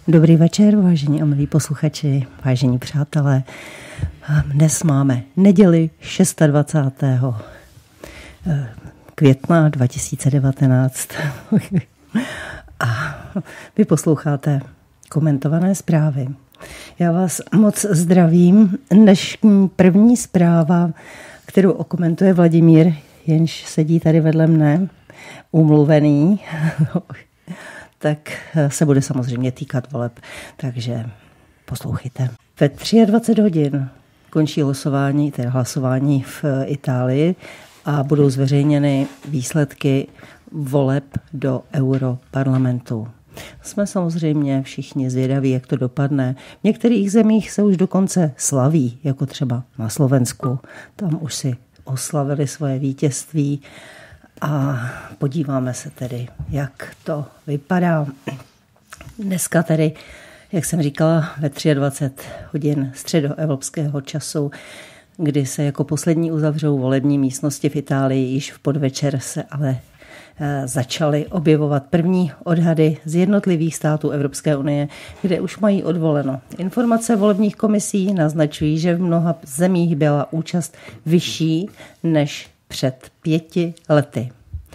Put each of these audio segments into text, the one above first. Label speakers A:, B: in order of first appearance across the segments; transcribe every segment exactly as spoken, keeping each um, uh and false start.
A: Dobrý večer, vážení a milí posluchači, vážení přátelé. Dnes máme neděli dvacátého šestého května dva tisíce devatenáct a vy posloucháte komentované zprávy. Já vás moc zdravím. Dnešní první zpráva, kterou okomentuje Vladimír, jenž sedí tady vedle mne, umluvený, tak se bude samozřejmě týkat voleb, takže poslouchejte. Ve dvacet tři hodin končí hlasování, tedy hlasování v Itálii a budou zveřejněny výsledky voleb do Europarlamentu. Jsme samozřejmě všichni zvědaví, jak to dopadne. V některých zemích se už dokonce slaví, jako třeba na Slovensku. Tam už si oslavili svoje vítězství a podíváme se tedy, jak to vypadá. Dneska tedy, jak jsem říkala, ve dvacet tři hodin středoevropského času, kdy se jako poslední uzavřou volební místnosti v Itálii, již v podvečer se ale začaly objevovat první odhady z jednotlivých států Evropské unie, kde už mají odvoleno. Informace volebních komisí naznačují, že v mnoha zemích byla účast vyšší než před pěti lety.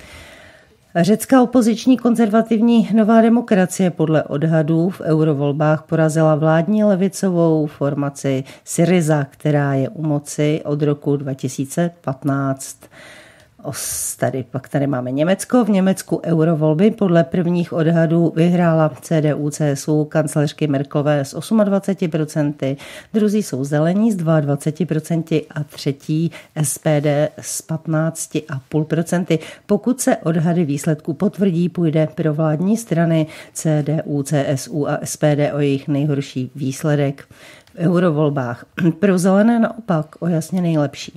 A: Řecká opoziční konzervativní Nová demokracie podle odhadů v eurovolbách porazila vládní levicovou formaci Syriza, která je u moci od roku dva tisíce patnáct. Tady, pak tady máme Německo. V Německu eurovolby podle prvních odhadů vyhrála C D U C S U kancléřky Merkelové s dvaceti osmi procenty, druzí jsou zelení s dvaceti dvěma procenty a třetí S P D s patnácti celá pěti procenty. Pokud se odhady výsledků potvrdí, půjde pro vládní strany C D U C S U a S P D o jejich nejhorší výsledek v eurovolbách. Pro zelené naopak o jasně nejlepší.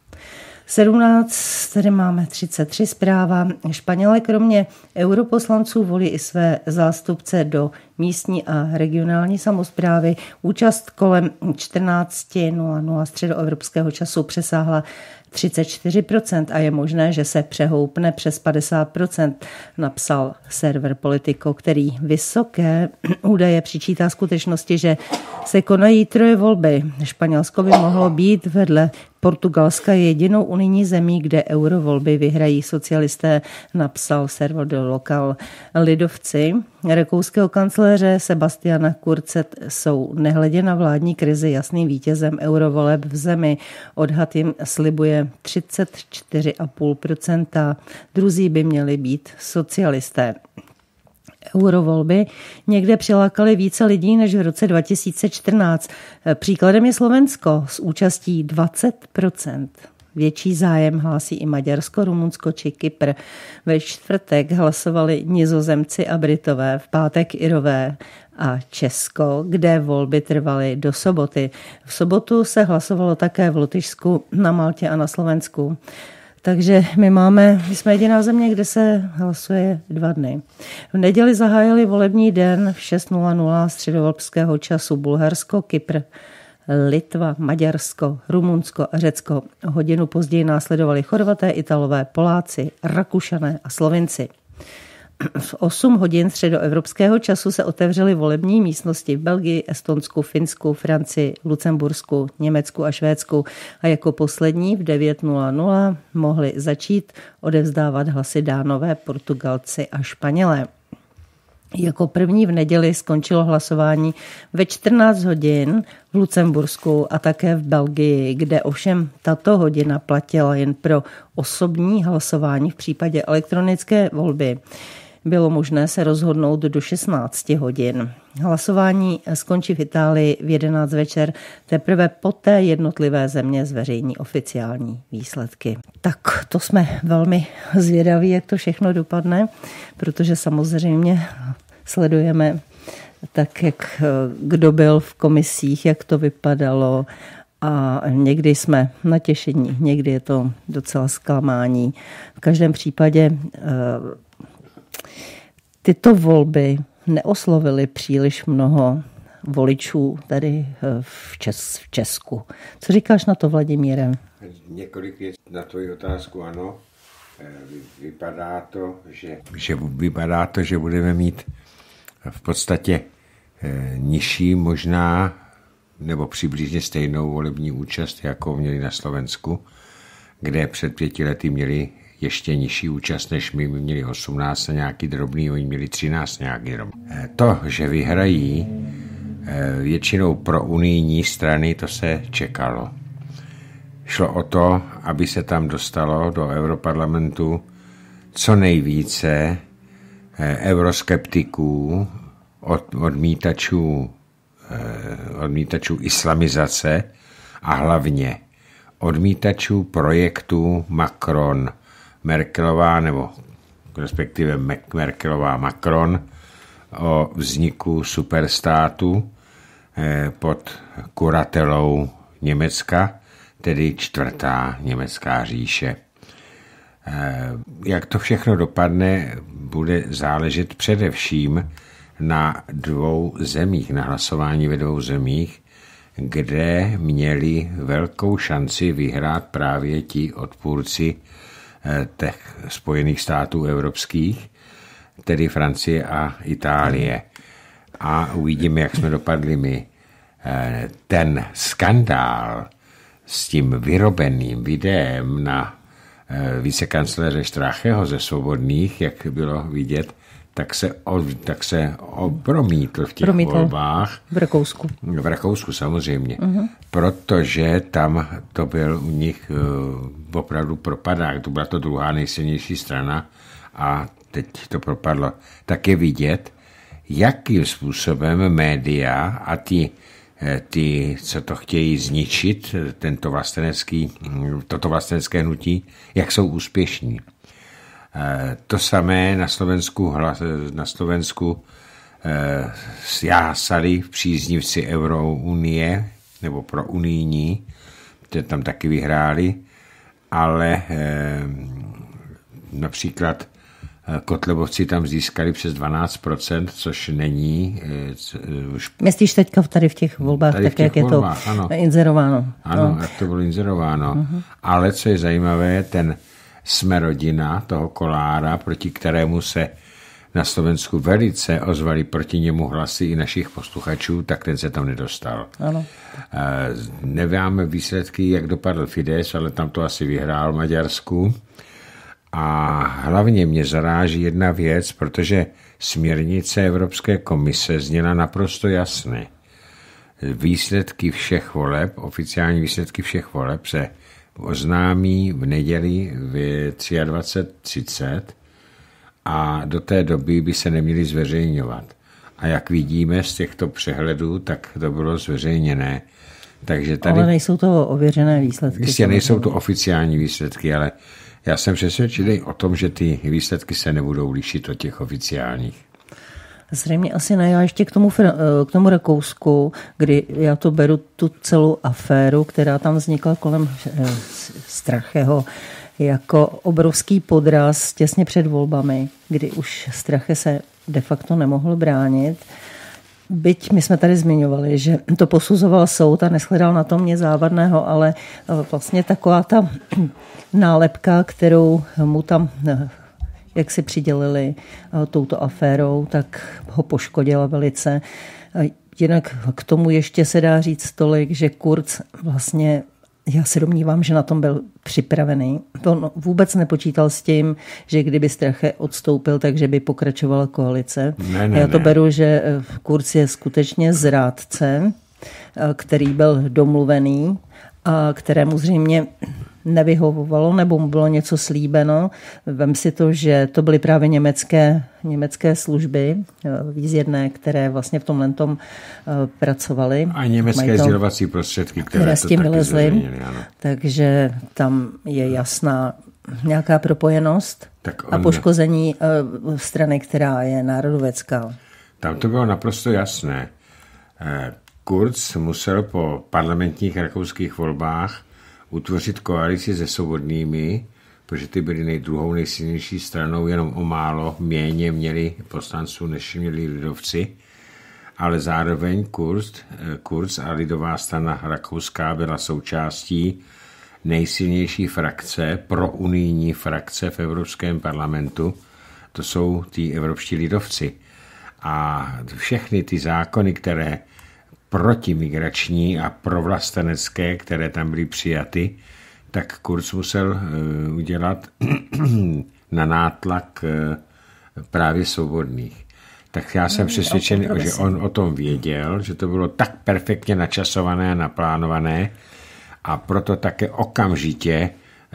A: sedmnáct, tady máme třicet tři zpráva. Španělé kromě europoslanců volí i své zástupce do místní a regionální samosprávy. Účast kolem čtrnáct nula nula středoevropského času přesáhla třicet čtyři procent a je možné, že se přehoupne přes padesát procent, napsal server Politico, který vysoké údaje přičítá skutečnosti, že se konají troje volby. Španělsko by mohlo být vedle Portugalska jedinou unijní zemí, kde eurovolby vyhrají socialisté, napsal server do Lokal. Lidovci rakouského kancléře Sebastiana Kurze jsou nehledě na vládní krizi jasným vítězem eurovoleb v zemi. Odhad jim slibuje třicet čtyři celá pět procenta. Druzí by měli být socialisté. Eurovolby někde přilákaly více lidí než v roce dva tisíce čtrnáct. Příkladem je Slovensko s účastí dvacet procent. Větší zájem hlásí i Maďarsko, Rumunsko či Kypr. Ve čtvrtek hlasovali Nizozemci a Britové, v pátek Irové a Česko, kde volby trvaly do soboty. V sobotu se hlasovalo také v Lotyšsku, na Maltě a na Slovensku. Takže my máme, my jsme jediná země, kde se hlasuje dva dny. V neděli zahájili volební den v šest nula nula středoevropského času Bulharsko, Kypr, Litva, Maďarsko, Rumunsko a Řecko. Hodinu později následovali Chorvaté, Italové, Poláci, Rakušané a Slovinci. V osm hodin středoevropského času se otevřely volební místnosti v Belgii, Estonsku, Finsku, Francii, Lucembursku, Německu a Švédsku a jako poslední v devět nula nula mohli začít odevzdávat hlasy Dánové, Portugalci a Španělé. Jako první v neděli skončilo hlasování ve čtrnáct hodin v Lucembursku a také v Belgii, kde ovšem tato hodina platila jen pro osobní hlasování v případě elektronické volby. Bylo možné se rozhodnout do šestnáct hodin. Hlasování skončí v Itálii v jedenáct večer, teprve poté jednotlivé země zveřejní oficiální výsledky. Tak to jsme velmi zvědaví, jak to všechno dopadne, protože samozřejmě sledujeme tak, jak kdo byl v komisích, jak to vypadalo a někdy jsme natěšení, někdy je to docela zklamání. V každém případě tyto volby neoslovily příliš mnoho voličů tady v, Čes, v Česku. Co říkáš na to, Vladimíre?
B: Několik věcí na tvoji otázku, ano. Vypadá to, že, že vypadá to, že budeme mít v podstatě nižší možná, nebo přibližně stejnou volební účast, jako měli na Slovensku, kde před pěti lety měli ještě nižší účast, než my, my měli osmnáct a nějaký drobný, oni měli třináct nějaký drobný. To, že vyhrají většinou pro unijní strany, to se čekalo. Šlo o to, aby se tam dostalo do Europarlamentu co nejvíce euroskeptiků, od, odmítačů, odmítačů islamizace a hlavně odmítačů projektu Macron, Merkelová, nebo respektive Merkelová Macron o vzniku superstátu pod kuratelou Německa, tedy čtvrtá německá říše. Jak to všechno dopadne, bude záležet především na dvou zemích, na hlasování ve dvou zemích, kde měli velkou šanci vyhrát právě ti odpůrci těch Spojených států evropských, tedy Francie a Itálie. A uvidíme, jak jsme dopadli my. Ten skandál s tím vyrobeným videem na vicekancléře Stracheho ze Svobodných, jak bylo vidět, tak se, tak se promítl v těch Promítl. volbách.
A: V Rakousku.
B: V Rakousku samozřejmě. Uh-huh. Protože tam to byl u nich uh, opravdu propadák. To byla to druhá nejsilnější strana a teď to propadlo. Tak je vidět, jakým způsobem média a ty, ty co to chtějí zničit, tento vlastenecký, toto vlastenecké hnutí, jak jsou úspěšní. To samé na Slovensku, na Slovensku jásali v příznivci Eurounie, nebo pro unijní, které tam taky vyhráli, ale například Kotlebovci tam získali přes dvanáct procent, což není... Už...
A: Myslíš teďka tady v těch volbách, tak jak volbách, je to ano. inzerováno.
B: Ano, no. jak to bylo inzerováno. Uh-huh. Ale co je zajímavé, ten Jsme rodina toho Kolára, proti kterému se na Slovensku velice ozvali proti němu hlasy i našich posluchačů, tak ten se tam nedostal.
A: Ano.
B: Neváme výsledky, jak dopadl Fidesz, ale tam to asi vyhrál Maďarsku. A hlavně mě zaráží jedna věc, protože směrnice Evropské komise zněla naprosto jasně. Výsledky všech voleb, oficiální výsledky všech voleb se oznámí v neděli v dvacet tři třicet a do té doby by se neměly zveřejňovat. A jak vidíme z těchto přehledů, tak to bylo zveřejněné. Takže tady,
A: ale nejsou to ověřené výsledky.
B: Jistě nejsou to oficiální výsledky, ale já jsem přesvědčený o tom, že ty výsledky se nebudou lišit od těch oficiálních.
A: Zřejmě asi ne. Já ještě k tomu, k tomu Rakousku, kdy já to beru tu celou aféru, která tam vznikla kolem Stracheho, jako obrovský podraz těsně před volbami, kdy už Strache se de facto nemohl bránit. Byť my jsme tady zmiňovali, že to posuzoval soud a neshledal na tom nic závadného, ale vlastně taková ta nálepka, kterou mu tam, jak si přidělili touto aférou, tak ho poškodila velice. Jinak k tomu ještě se dá říct tolik, že Kurz vlastně, já se domnívám, že na tom byl připravený. On vůbec nepočítal s tím, že kdyby Strache odstoupil, takže by pokračovala koalice.
B: Ne, ne,
A: já to
B: ne.
A: beru, že Kurz je skutečně zrádce, který byl domluvený a kterému zřejmě nevyhovovalo nebo mu bylo něco slíbeno. Vem si to, že to byly právě německé, německé služby výzjedné, které vlastně v tomhle tom pracovaly.
B: A německé sdělovací prostředky, které, které
A: s tím vylezly.
B: Ano.
A: Takže tam je jasná nějaká propojenost on... a poškození strany, která je národovecká.
B: Tam to bylo naprosto jasné. Kurz musel po parlamentních rakouských volbách utvořit koalici se Svobodnými, protože ty byly nej, druhou nejsilnější stranou, jenom o málo méně měli poslanců, než měli lidovci, ale zároveň Kurz, Kurz a lidová strana rakouská byla součástí nejsilnější frakce, pro unijní frakce v Evropském parlamentu, to jsou tí evropští lidovci. a všechny ty zákony, které protimigrační a provlastenecké, které tam byly přijaty, tak Kurz musel udělat na nátlak právě svobodných. Tak já jsem přesvědčený, že on o tom věděl, že to bylo tak perfektně načasované a naplánované a proto také okamžitě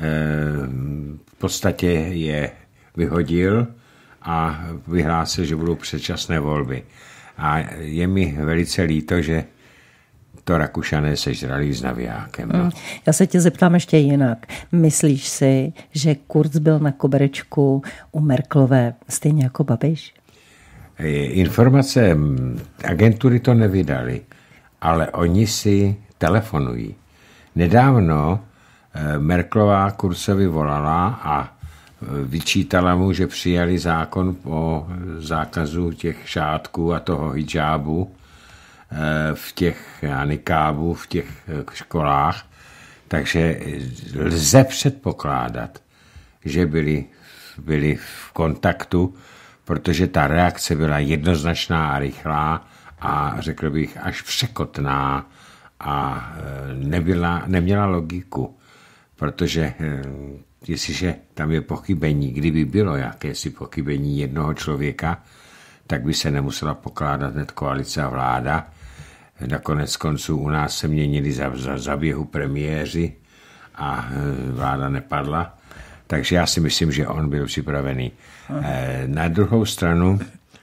B: v podstatě je vyhodil a vyhlásil, že budou předčasné volby. A je mi velice líto, že to Rakušané sežrali s navijákem. No.
A: Já se tě zeptám ještě jinak. Myslíš si, že Kurz byl na koberečku u Merkelové stejně jako Babiš?
B: Informace agentury to nevydali, ale oni si telefonují. Nedávno Merkelová Kurzovi volala a vyčítala mu, že přijali zákon o zákazu těch šátků a toho hidžábu v těch nikábů, v těch školách. Takže lze předpokládat, že byli, byli v kontaktu, protože ta reakce byla jednoznačná a rychlá a řekl bych až překotná a nebyla, neměla logiku, protože jestliže tam je pochybení, kdyby bylo jakési pochybení jednoho člověka, tak by se nemusela pokládat hned koalice a vláda. Nakonec konců u nás se měnili za, za zaběhu premiéři a vláda nepadla. Takže já si myslím, že on byl připravený. Na druhou stranu,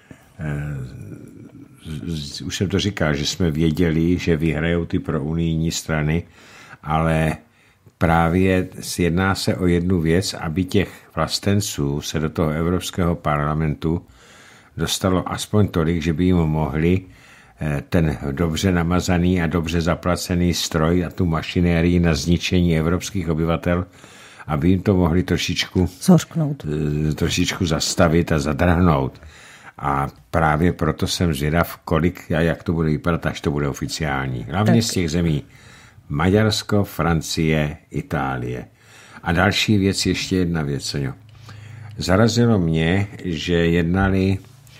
B: už jsem to říkal, že jsme věděli, že vyhrajou ty prounijní strany, ale právě jedná se o jednu věc, aby těch vlastenců se do toho Evropského parlamentu dostalo aspoň tolik, že by jim mohli ten dobře namazaný a dobře zaplacený stroj a tu mašinérii na zničení evropských obyvatel, aby jim to mohli trošičku, trošičku zastavit a zadrhnout. A právě proto jsem zvědav, kolik a jak to bude vypadat, až to bude oficiální. Hlavně tak z těch zemí Maďarsko, Francie, Itálie. A další věc, ještě jedna věc, Soňo. Zarazilo mě, že jednali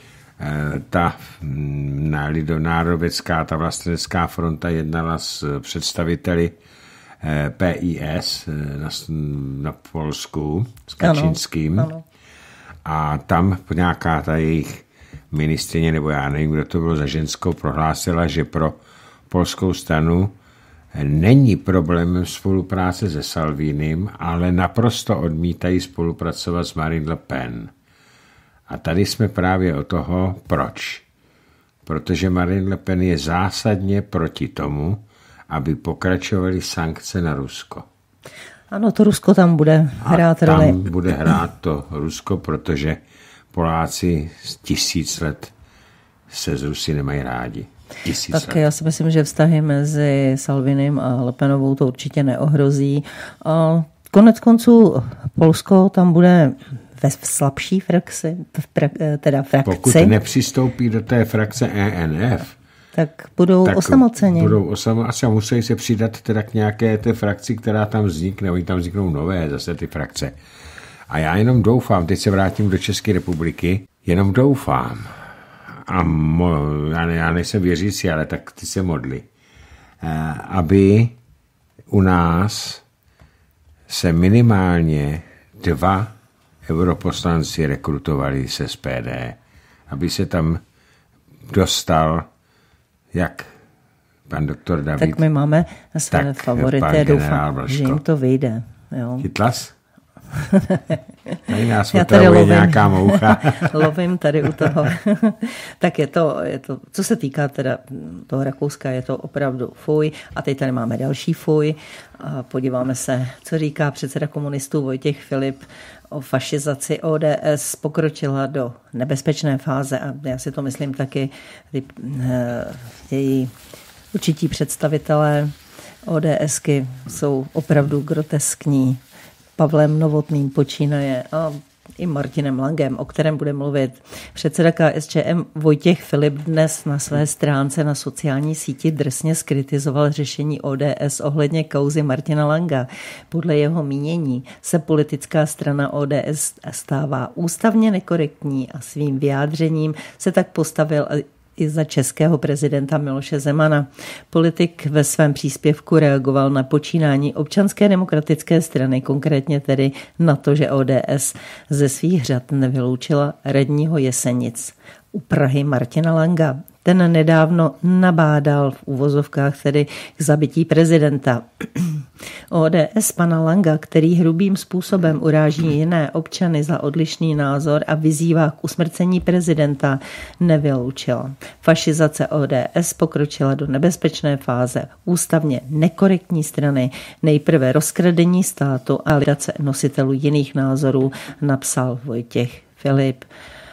B: ta lidonárodecká, ta vlastenecká fronta jednala s představiteli P I S na, na Polsku, s Kačínským. Ano, ano. A tam nějaká ta jejich ministryně, nebo já nevím, kdo to bylo za ženskou, prohlásila, že pro polskou stranu není problémem spolupráce se Salvinim, ale naprosto odmítají spolupracovat s Marine Le Pen. A tady jsme právě o toho, proč. Protože Marine Le Pen je zásadně proti tomu, aby pokračovaly sankce na Rusko.
A: Ano, to Rusko tam bude hrát
B: a
A: roli.
B: Tam bude hrát to Rusko, protože Poláci tisíc let se z Rusy nemají rádi. Tisíc
A: tak
B: let.
A: Já si myslím, že vztahy mezi Salvinim a Le Penovou to určitě neohrozí. A konec konců Polsko tam bude ve slabší frakci, teda frakci.
B: Pokud nepřistoupí do té frakce E N F,
A: tak budou tak osamoceni.
B: Budou osamoceni a musí se přidat teda k nějaké té frakci, která tam vznikne. Oni tam vzniknou nové zase ty frakce. A já jenom doufám, teď se vrátím do České republiky, jenom doufám, a mo, já, ne, já nejsem věřící, ale tak ty se modli, aby u nás se minimálně dva europoslanci rekrutovali z S P D, aby se tam dostal jak pan doktor David,
A: tak my máme své favority, doufám, že jim to vyjde. Jo.
B: Chytlas? Tady nás otravuje nějaká moucha.
A: Lovím tady u toho. Tak je to, je to, co se týká teda toho Rakouska, je to opravdu fuj. A teď tady máme další fuj. A podíváme se, co říká předseda komunistů Vojtěch Filip o fašizaci. O D S pokročila do nebezpečné fáze a já si to myslím taky, ty, její určití představitelé ODSky jsou opravdu groteskní. Pavlem Novotným počínaje a i Martinem Langem, o kterém bude mluvit. Předseda K S Č M Vojtěch Filip dnes na své stránce na sociální síti drsně zkritizoval řešení O D S ohledně kauzy Martina Langa. Podle jeho mínění se politická strana O D S stává ústavně nekorektní a svým vyjádřením se tak postavil i za českého prezidenta Miloše Zemana. Politik ve svém příspěvku reagoval na počínání Občanské demokratické strany, konkrétně tedy na to, že O D S ze svých řad nevyloučila radního Jesenic u Prahy Martina Langa. Ten nedávno nabádal v uvozovkách tedy k zabití prezidenta. O D S pana Langa, který hrubým způsobem uráží jiné občany za odlišný názor a vyzývá k usmrcení prezidenta, nevyloučila. Fašizace O D S pokročila do nebezpečné fáze ústavně nekorektní strany, nejprve rozkradení státu a likvidace nositelů jiných názorů, napsal Vojtěch Filip.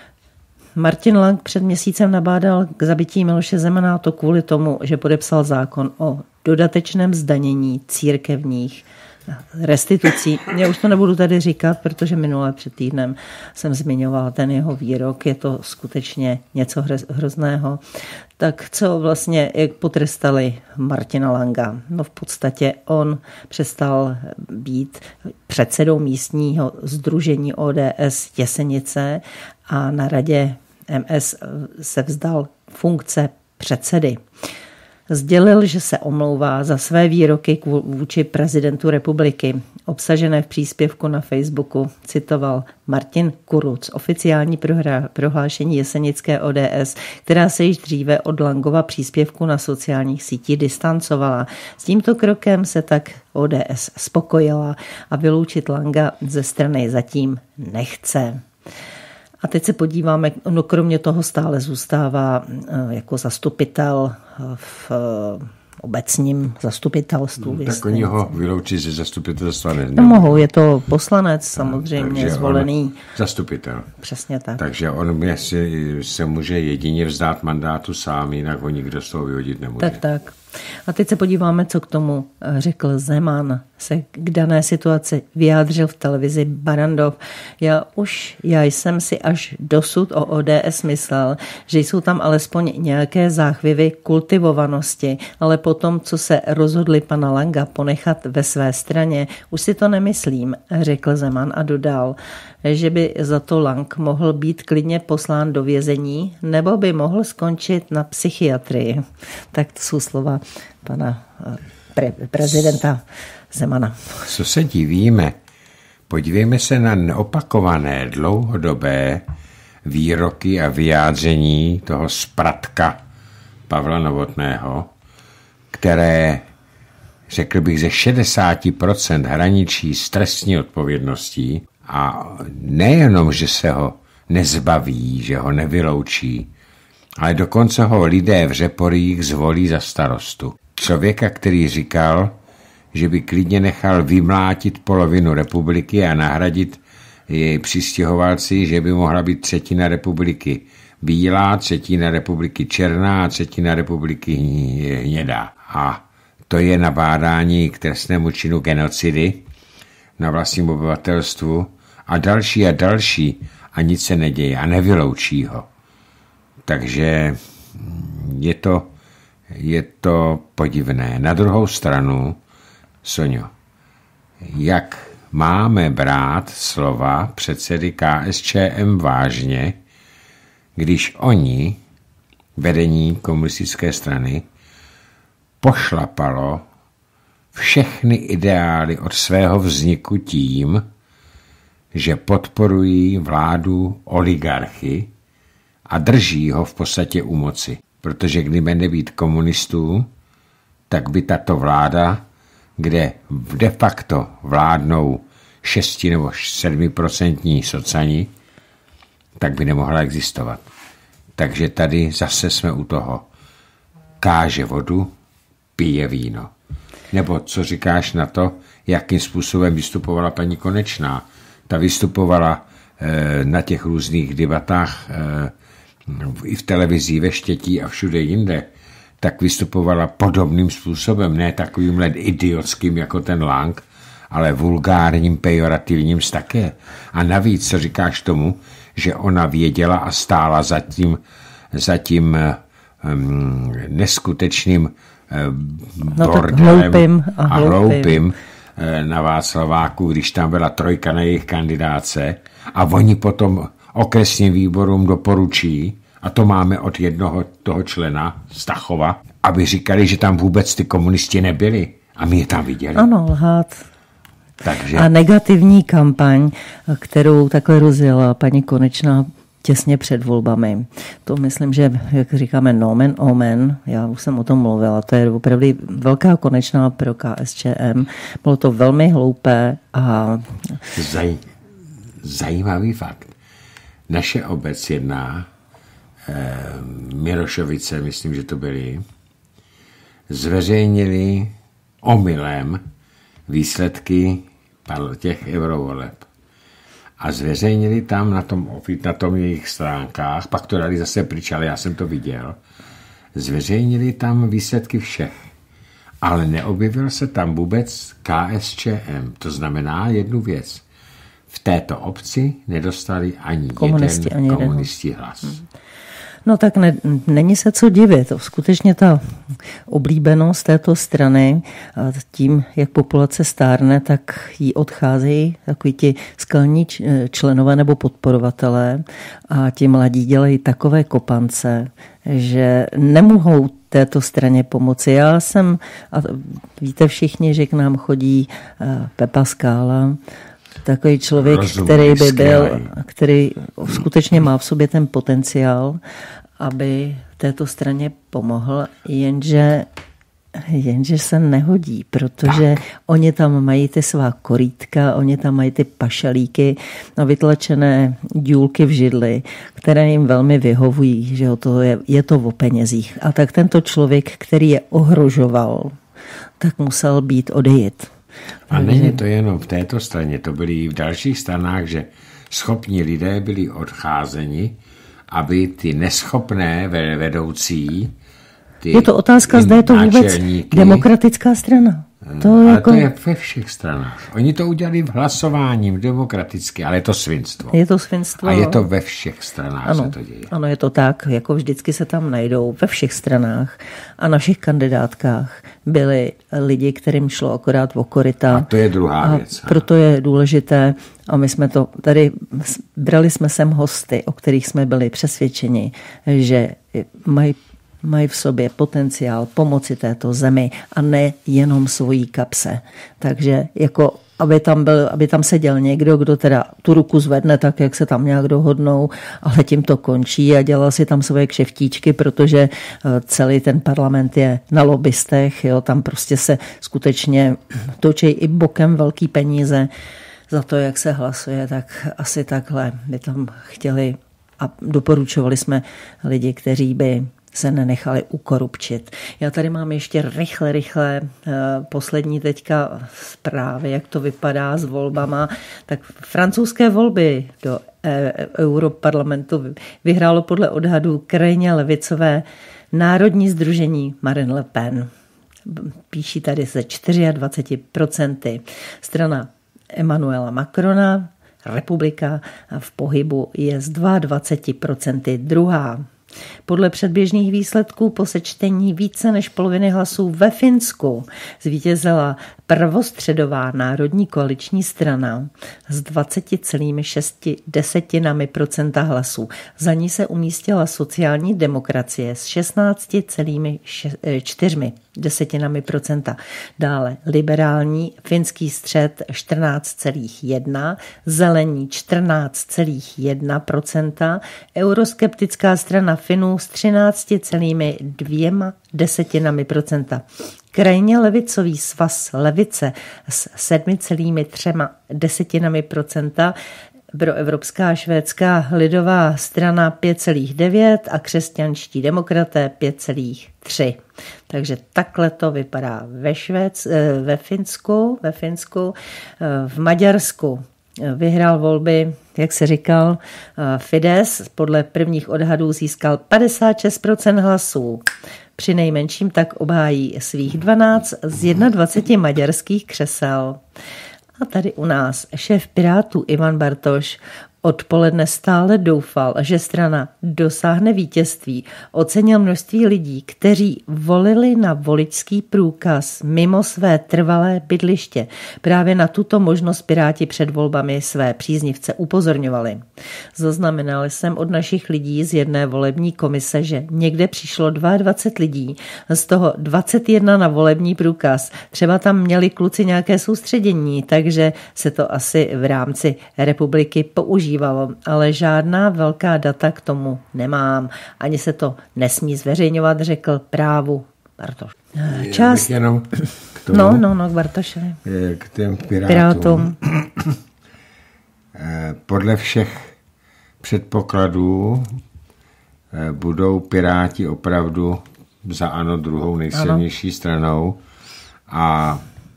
A: Martin Lang před měsícem nabádal k zabití Miloše Zemana, to kvůli tomu, že podepsal zákon o dodatečném zdanění církevních restitucí. Já už to nebudu tady říkat, protože minule před týdnem jsem zmiňovala ten jeho výrok, je to skutečně něco hrozného. Tak co vlastně, jak potrestali Martina Langa? No v podstatě on přestal být předsedou místního sdružení O D S Jesenice a na radě M S se vzdal funkce předsedy. Sdělil, že se omlouvá za své výroky vůči prezidentu republiky. Obsažené v příspěvku na Facebooku citoval Martin Kuruc, oficiální prohlášení jesenické O D S, která se již dříve od Langova příspěvku na sociálních sítích distancovala. S tímto krokem se tak O D S spokojila a vyloučit Langa ze strany zatím nechce. A teď se podíváme, no kromě toho stále zůstává jako zastupitel v obecním zastupitelstvu.
B: No, tak oni ho vyloučí ze zastupitelstva ne,
A: no, mohou, je to poslanec samozřejmě, no, zvolený.
B: Zastupitel.
A: Přesně tak.
B: Takže on si, se může jedině vzdát mandátu sám, jinak ho nikdo z toho vyhodit nemůže.
A: Tak, tak. A teď se podíváme, co k tomu řekl Zeman. Se k dané situaci vyjádřil v televizi Barrandov. Já už, já jsem si až dosud o O D S myslel, že jsou tam alespoň nějaké záchvěvy kultivovanosti, ale potom, co se rozhodli pana Langa ponechat ve své straně, už si to nemyslím, řekl Zeman a dodal, že by za to Lang mohl být klidně poslán do vězení nebo by mohl skončit na psychiatrii. Tak to jsou slova pana pre- prezidenta Zemana.
B: Co se divíme? Podívejme se na neopakované dlouhodobé výroky a vyjádření toho spratka Pavla Novotného, které, řekl bych, ze šedesát procent hraničí s trestní odpovědností a nejenom, že se ho nezbaví, že ho nevyloučí, ale dokonce ho lidé v Řeporích zvolí za starostu. Člověka, který říkal, že by klidně nechal vymlátit polovinu republiky a nahradit jej přistěhovalci, že by mohla být třetina republiky bílá, třetina republiky černá a třetina republiky hnědá. A to je nabádání k trestnému činu genocidy na vlastním obyvatelstvu a další a další a nic se neděje a nevyloučí ho. Takže je to, je to podivné. Na druhou stranu, Soňo, jak máme brát slova předsedy K S Č M vážně, když oni, vedení komunistické strany, pošlapalo všechny ideály od svého vzniku tím, že podporují vládu oligarchy a drží ho v podstatě u moci. Protože kdyby nebýt komunistů, tak by tato vláda, kde de facto vládnou šesti nebo sedmiprocentní socani, tak by nemohla existovat. Takže tady zase jsme u toho. Káže vodu, pije víno. Nebo co říkáš na to, jakým způsobem vystupovala paní Konečná? Ta vystupovala e, na těch různých debatách e, i v televizi, ve Štětí a všude jinde, tak vystupovala podobným způsobem, ne takovýmhle idiotským jako ten Lang, ale vulgárním, pejorativním také. A navíc, co říkáš tomu, že ona věděla a stála za tím, za tím um, neskutečným um,
A: no
B: bordelem
A: hloupým a,
B: a hloupým na Václaváku, když tam byla trojka na jejich kandidáce a oni potom okresním výborům doporučí, a to máme od jednoho toho člena Stachova, aby říkali, že tam vůbec ty komunisti nebyli. A my je tam viděli.
A: Ano, lhát.
B: Takže...
A: A negativní kampaň, kterou takhle rozjela paní Konečná těsně před volbami. To myslím, že, jak říkáme, nomen omen, já už jsem o tom mluvila, to je opravdu velká konečná pro K S Č M. Bylo to velmi hloupé a...
B: Zaj, zajímavý fakt. Naše obec jedna, eh, Mirošovice, myslím, že to byly, zveřejnili omylem výsledky těch eurovoleb. A zveřejnili tam na tom, na tom jejich stránkách, pak to dali zase pryč, ale já jsem to viděl, zveřejnili tam výsledky všech. Ale neobjevil se tam vůbec K S Č M. To znamená jednu věc. V této obci nedostali ani
A: komunisti,
B: jeden
A: ani
B: komunisti
A: jeden.
B: hlas.
A: Hmm. No tak ne, není se co divit. To skutečně ta oblíbenost této strany, tím, jak populace stárne, tak jí odcházejí takový ti skalní členové nebo podporovatelé a ti mladí dělají takové kopance, že nemohou této straně pomoci. Já jsem, a víte všichni, že k nám chodí Pepa Skála, takový člověk, Rozumný, který by byl, který skutečně má v sobě ten potenciál, aby této straně pomohl, jenže, jenže se nehodí, protože tak. Oni tam mají ty svá korítka, oni tam mají ty pašalíky a vytlačené důlky v židli, které jim velmi vyhovují, že to je, je to o penězích. A tak tento člověk, který je ohrožoval, tak musel být odejít.
B: A není to jenom v této straně, to byly i v dalších stranách, že schopní lidé byli odcházeni, aby ty neschopné vedoucí, ty
A: je to otázka, zda je to vůbec demokratická strana.
B: To ale jako... to je ve všech stranách. Oni to udělali v hlasováním demokraticky, ale je to svinstvo.
A: Je to svinstvo.
B: A je to ve všech stranách,
A: ano,
B: se to děje.
A: Ano, je to tak, jako vždycky se tam najdou ve všech stranách a našich kandidátkách byli lidi, kterým šlo akorát o koryta.
B: A to je druhá věc.
A: A proto je důležité, a my jsme to tady, brali jsme sem hosty, o kterých jsme byli přesvědčeni, že mají mají v sobě potenciál pomoci této zemi a ne jenom svojí kapse. Takže jako aby tam, byl, aby tam seděl někdo, kdo teda tu ruku zvedne tak, jak se tam nějak dohodnou, ale tím to končí a dělal si tam svoje kšeftíčky, protože celý ten parlament je na lobbystech, jo, tam prostě se skutečně točí i bokem velký peníze za to, jak se hlasuje, tak asi takhle by tam chtěli a doporučovali jsme lidi, kteří by se nenechali ukorupčit. Já tady mám ještě rychle, rychle poslední teďka zprávy, jak to vypadá s volbama. Tak francouzské volby do Europarlamentu vyhrálo podle odhadů krajně levicové Národní sdružení Marine Le Pen. Píší tady se dvacet čtyři procent. Strana Emmanuela Macrona, Republika, v pohybu je z dvacet dva procent druhá. Podle předběžných výsledků po sečtení více než poloviny hlasů ve Finsku zvítězila prvostředová národní koaliční strana s dvacet celá šest procenta hlasů. Za ní se umístila sociální demokracie s šestnáct celá čtyři procenta. Dále liberální finský střed čtrnáct celá jedna, zelení čtrnáct celá jedna procenta, euroskeptická strana Finů s třináct celá dva procenta. Krajně levicový svaz levice s sedm celá tři procenta, proevropská švédská lidová strana pět celá devět a křesťanští demokraté pět celá tři. Takže takhle to vypadá ve Švéds, ve Finsku, ve Finsku, v Maďarsku. Vyhrál volby, jak se říkal, Fidesz podle prvních odhadů získal padesát šest procent hlasů. Při nejmenším tak obhájí svých dvanáct z dvaceti jednoho maďarských křesel. A tady u nás šéf Pirátů Ivan Bartoš odpoledne stále doufal, že strana dosáhne vítězství. Ocenil množství lidí, kteří volili na voličský průkaz mimo své trvalé bydliště. Právě na tuto možnost Piráti před volbami své příznivce upozorňovali. Zaznamenali jsem od našich lidí z jedné volební komise, že někde přišlo dvacet dva lidí, z toho dvacet jedna na volební průkaz. Třeba tam měli kluci nějaké soustředění, takže se to asi v rámci republiky používá. Ale žádná velká data k tomu nemám. Ani se to nesmí zveřejňovat, řekl Právu Bartoš. Část...
B: Jenom k tomu,
A: no, no, no, k Bartošovi.
B: K těm pirátům.
A: pirátům.
B: Podle všech předpokladů budou Piráti opravdu za ANO druhou nejsilnější ano. stranou a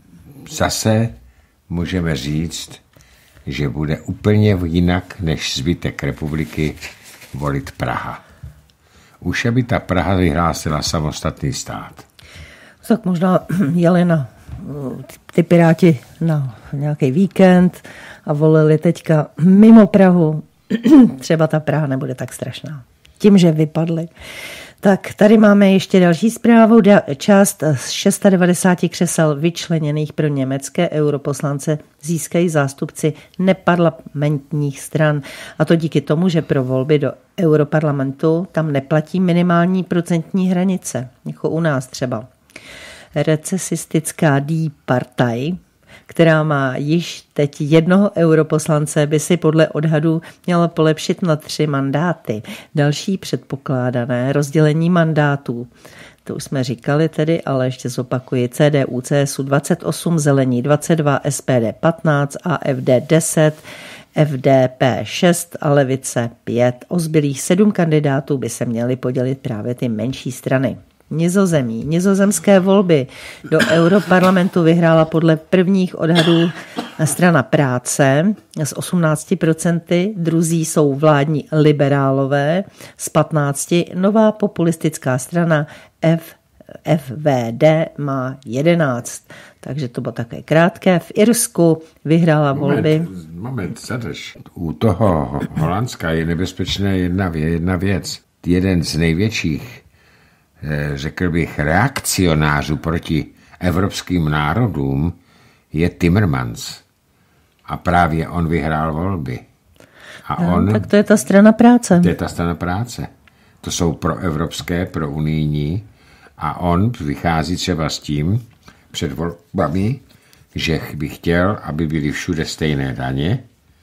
B: zase můžeme říct, že bude úplně jinak než zbytek republiky volit Praha. Už aby ta Praha vyhlásila samostatný stát.
A: Tak možná jeli na ty Piráti na nějaký víkend a volili teďka mimo Prahu. Třeba ta Praha nebude tak strašná. Tím, že vypadli. Tak tady máme ještě další zprávu. Část z devadesát šest křesel vyčleněných pro německé europoslance získají zástupci neparlamentních stran. A to díky tomu, že pro volby do europarlamentu tam neplatí minimální procentní hranice, jako u nás třeba. Recesistická Die Partei, která má již teď jednoho europoslance, by si podle odhadů měla polepšit na tři mandáty. Další předpokládané rozdělení mandátů. To už jsme říkali tedy, ale ještě zopakuji. C D U, C S U dvacet osm, Zelení dvacet dva, S P D patnáct, A F D deset, F D P šest a Levice pět. O zbylých sedm kandidátů by se měly podělit právě ty menší strany. Nizozemí. Nizozemské volby do europarlamentu vyhrála podle prvních odhadů strana Práce s osmnácti procenty, druzí jsou vládní liberálové s patnácti, nová populistická strana F, F V D má jedenáct. Takže to bylo také krátké. V Irsku vyhrála volby.
B: Moment, moment zadrž. U toho Holandska je nebezpečné jedna, jedna věc. Jeden z největších, řekl bych, reakcionářů proti evropským národům je Timmermans. A právě on vyhrál volby. A
A: no,
B: on,
A: tak to je ta strana Práce.
B: To je ta strana Práce. To jsou proevropské, prounijní. A on vychází třeba s tím před volbami, že by chtěl, aby byly všude stejné daně,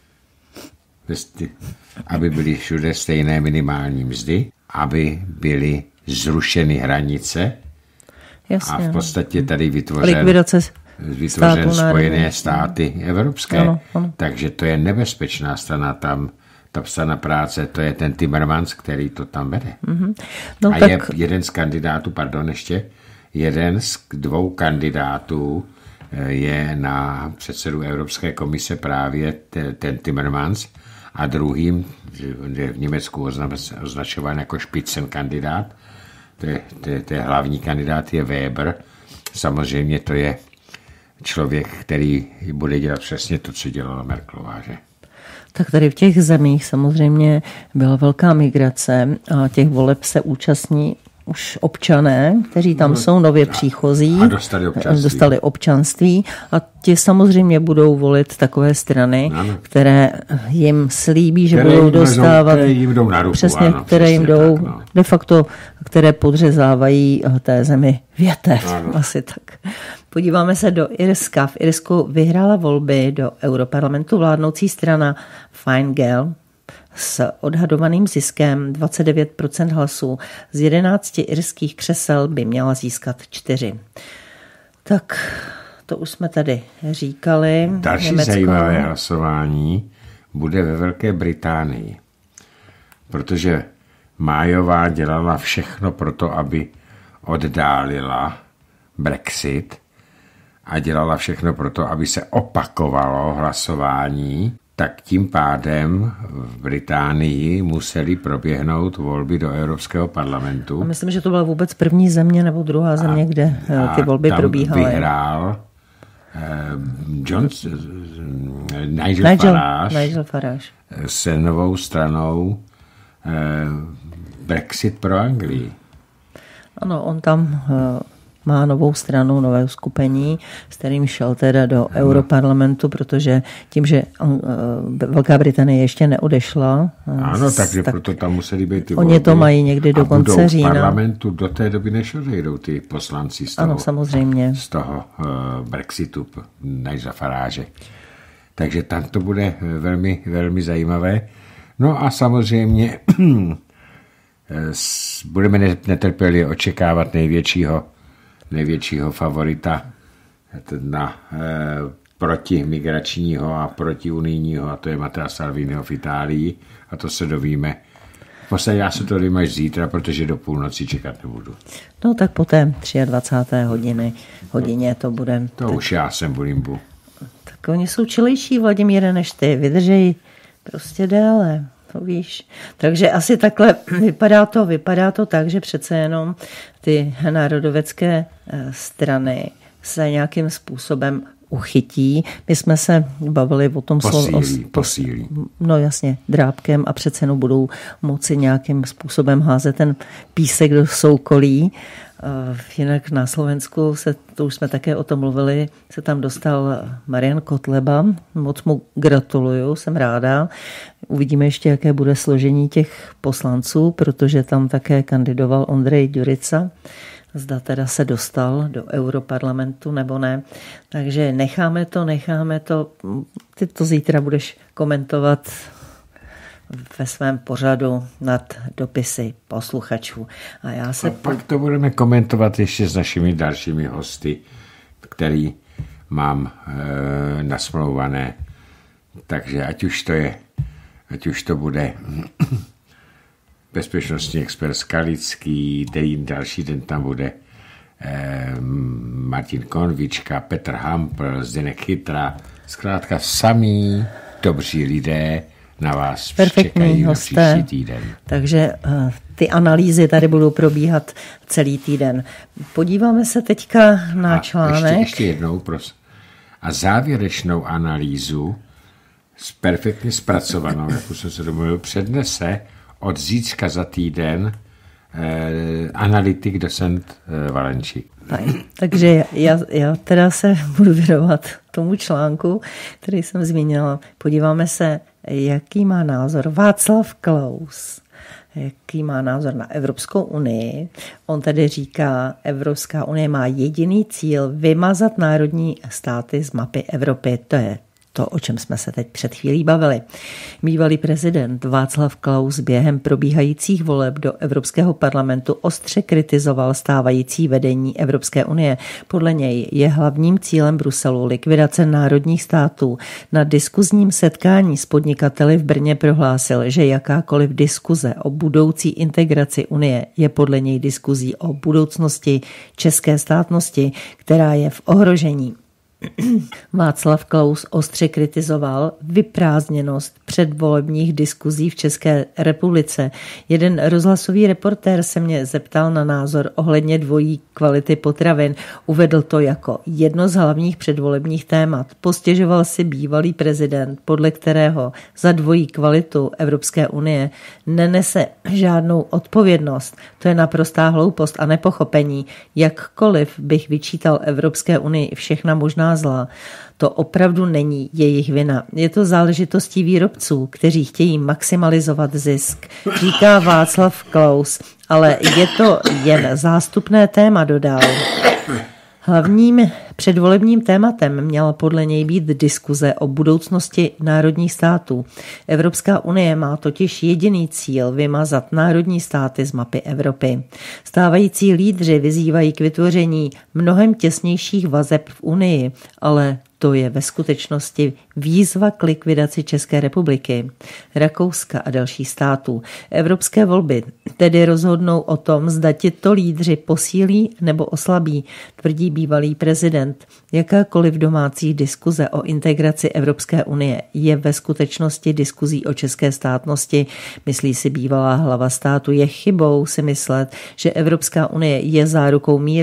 B: aby byly všude stejné minimální mzdy, aby byly zrušeny hranice.
A: Jasně,
B: a v podstatě tady vytvořen,
A: likvidace
B: vytvořen Spojené státy evropské.
A: Ano, ano.
B: Takže to je nebezpečná strana tam, ta strana Práce, to je ten Timmermans, který to tam vede.
A: Mm-hmm. No,
B: a
A: tak...
B: je jeden z kandidátů, pardon ještě, jeden z dvou kandidátů je na předsedu Evropské komise právě ten Timmermans a druhým je v Německu označován jako špicen kandidát. To je, to, je, to je hlavní kandidát je Weber. Samozřejmě to je člověk, který bude dělat přesně to, co dělala Merkelová, že?
A: Tak tady v těch zemích samozřejmě byla velká migrace a těch voleb se účastní už občané, kteří tam no, jsou nově příchozí,
B: a dostali občanství.
A: dostali občanství a ti samozřejmě budou volit takové strany, ano. které jim slíbí, že které budou dostávat,
B: které jim jdou na ruku,
A: přesně,
B: ano,
A: které
B: přesně
A: jim jdou,
B: tak, no.
A: de facto, které podřezávají té zemi větev, ano. asi tak. Podíváme se do Irska. V Irsku vyhrála volby do europarlamentu vládnoucí strana Fine Gael s odhadovaným ziskem dvacet devět procent hlasů. Z jedenácti irských křesel by měla získat čtyři. Tak to už jsme tady říkali.
B: Další Německo. Zajímavé hlasování bude ve Velké Británii, protože Mayová dělala všechno pro to, aby oddálila Brexit a dělala všechno pro to, aby se opakovalo hlasování, tak tím pádem v Británii museli proběhnout volby do Evropského parlamentu.
A: A myslím, že to byla vůbec první země nebo druhá země, a, kde ty volby
B: tam
A: probíhaly.
B: Vyhrál Johnson, Nigel,
A: Nigel
B: Farage,
A: Nigel Farage
B: se novou stranou Brexit pro Anglii.
A: Ano, on tam má novou stranu, nové uskupení, s kterým šel teda do ano. Europarlamentu, protože tím, že Velká Británie ještě neodešla.
B: Ano, takže tak proto tam museli být ty
A: volby. Oni to mají někdy do konce října.
B: A budou v parlamentu do té doby, než odejdou ty poslanci z toho,
A: ano, samozřejmě.
B: Z toho uh, Brexitu, než za Farage. Takže tam to bude velmi, velmi zajímavé. No a samozřejmě budeme netrpělivě očekávat největšího největšího favorita na eh, protimigračního a protiunijního, a to je Matteo Salviniho v Itálii, a to se dovíme. V podstatě já se to dovím až zítra, protože do půlnoci čekat nebudu.
A: No tak po té dvacáté třetí hodiny, hodině to bude.
B: To tak... už já jsem v limbu.
A: Tak oni jsou čilejší, Vladimíre, než ty, vydržej prostě déle. To víš. Takže asi takhle vypadá to, vypadá to tak, že přece jenom ty národovecké strany se nějakým způsobem uchytí. My jsme se bavili o tom
B: posílí, slovo. Posílí.
A: No jasně, drábkem a přece jenom budou moci nějakým způsobem házet ten písek do soukolí. Jinak na Slovensku, se, to už jsme také o tom mluvili, se tam dostal Marian Kotleba. Moc mu gratuluju, jsem ráda. Uvidíme ještě, jaké bude složení těch poslanců, protože tam také kandidoval Ondrej Ďurica. Zda teda se dostal do Europarlamentu nebo ne. Takže necháme to, necháme to. Ty to zítra budeš komentovat ve svém pořadu nad dopisy posluchačů. A já se...
B: A pak to budeme komentovat ještě s našimi dalšími hosty, který mám e, nasmlouvané. Takže ať už to je, ať už to bude bezpečnostní expert Skalický, den, další den tam bude e, Martin Konvička, Petr Hampl, Zdeněk Chytra, zkrátka samý dobří lidé na vás čekají na příští týden.
A: Takže uh, ty analýzy tady budou probíhat celý týden. Podíváme se teďka na
B: a
A: článek.
B: Ještě, ještě jednou, prosím. A závěrečnou analýzu s perfektně zpracovanou, jak už jsem se domluvil, přednese od zítřka za týden eh, analytik docent eh, Valenčík.
A: Takže já, já teda se budu věnovat tomu článku, který jsem zmínila. Podíváme se, jaký má názor Václav Klaus, jaký má názor na Evropskou unii. On tedy říká, Evropská unie má jediný cíl vymazat národní státy z mapy Evropy. To je to, o čem jsme se teď před chvílí bavili. Bývalý prezident Václav Klaus během probíhajících voleb do Evropského parlamentu ostře kritizoval stávající vedení Evropské unie. Podle něj je hlavním cílem Bruselu likvidace národních států. Na diskuzním setkání s podnikateli v Brně prohlásil, že jakákoliv diskuze o budoucí integraci unie je podle něj diskuzí o budoucnosti české státnosti, která je v ohrožení. Václav Klaus ostře kritizoval vyprázdněnost předvolebních diskuzí v České republice. Jeden rozhlasový reportér se mě zeptal na názor ohledně dvojí kvality potravin. Uvedl to jako jedno z hlavních předvolebních témat. Postěžoval si bývalý prezident, podle kterého za dvojí kvalitu Evropské unie nenese žádnou odpovědnost. To je naprostá hloupost a nepochopení. Jakkoliv bych vyčítal Evropské unii všechna možná zla, to opravdu není jejich vina. Je to záležitostí výrobců, kteří chtějí maximalizovat zisk, říká Václav Klaus, ale je to jen zástupné téma, dodal. Hlavním předvolebním tématem měla podle něj být diskuze o budoucnosti národních států. Evropská unie má totiž jediný cíl vymazat národní státy z mapy Evropy. Stávající lídři vyzývají k vytvoření mnohem těsnějších vazeb v Unii, ale to je ve skutečnosti výzva k likvidaci České republiky, Rakouska a dalších států. Evropské volby tedy rozhodnou o tom, zda tito lídři posílí nebo oslabí, tvrdí bývalý prezident. Jakákoliv domácí diskuze o integraci Evropské unie je ve skutečnosti diskuzí o české státnosti, myslí si bývalá hlava státu. Je chybou si myslet, že Evropská unie je zárukou míru.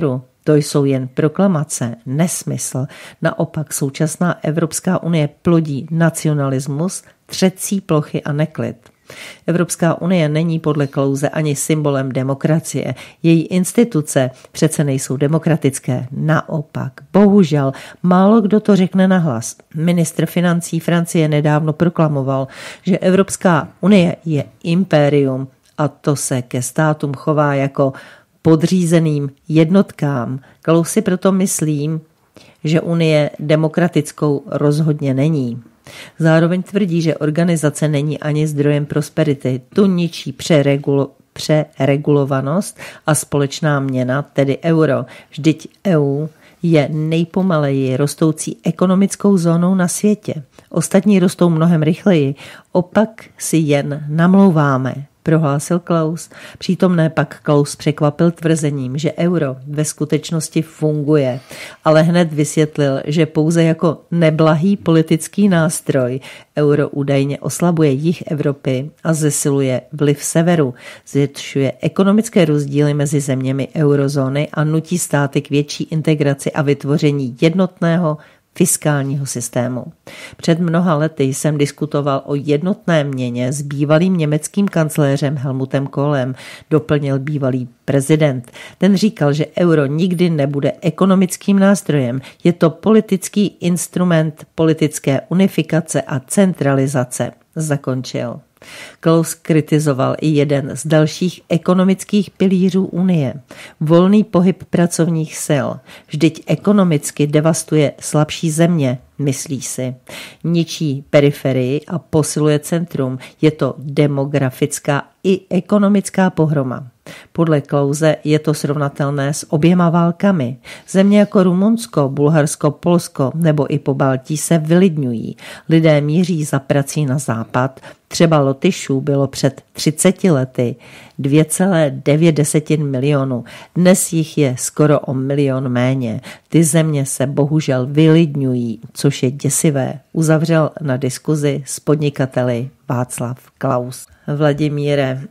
A: To jsou jen proklamace, nesmysl. Naopak současná Evropská unie plodí nacionalismus, třecí plochy a neklid. Evropská unie není podle Klause ani symbolem demokracie. Její instituce přece nejsou demokratické. Naopak, bohužel, málo kdo to řekne nahlas. Ministr financí Francie nedávno proklamoval, že Evropská unie je impérium a to se ke státům chová jako podřízeným jednotkám. Klaus si proto myslím, že unie demokratickou rozhodně není. Zároveň tvrdí, že organizace není ani zdrojem prosperity. Tu ničí přeregulo, přeregulovanost a společná měna, tedy euro. Vždyť E U je nejpomaleji rostoucí ekonomickou zónou na světě. Ostatní rostou mnohem rychleji. Opak si jen namlouváme, prohlásil Klaus. Přítomné pak Klaus překvapil tvrzením, že euro ve skutečnosti funguje, ale hned vysvětlil, že pouze jako neblahý politický nástroj euro údajně oslabuje jih Evropy a zesiluje vliv severu, zvětšuje ekonomické rozdíly mezi zeměmi eurozóny a nutí státy k větší integraci a vytvoření jednotného fiskálního systému. Před mnoha lety jsem diskutoval o jednotné měně s bývalým německým kancléřem Helmutem Kohlem, doplnil bývalý prezident. Ten říkal, že euro nikdy nebude ekonomickým nástrojem. Je to politický instrument politické unifikace a centralizace, zakončil. Klaus kritizoval i jeden z dalších ekonomických pilířů Unie. Volný pohyb pracovních sil. Vždyť ekonomicky devastuje slabší země, myslí si. Ničí periferii a posiluje centrum. Je to demografická i ekonomická pohroma. Podle Klause je to srovnatelné s oběma válkami. Země jako Rumunsko, Bulharsko, Polsko nebo i Pobaltí se vylidňují. Lidé míří za prací na západ. Třeba Lotyšů bylo před třiceti lety dvě celé devět milionů. Dnes jich je skoro o milion méně. Ty země se bohužel vylidňují, což je děsivé, uzavřel na diskuzi s podnikateli Václav Klaus. Vladimíre,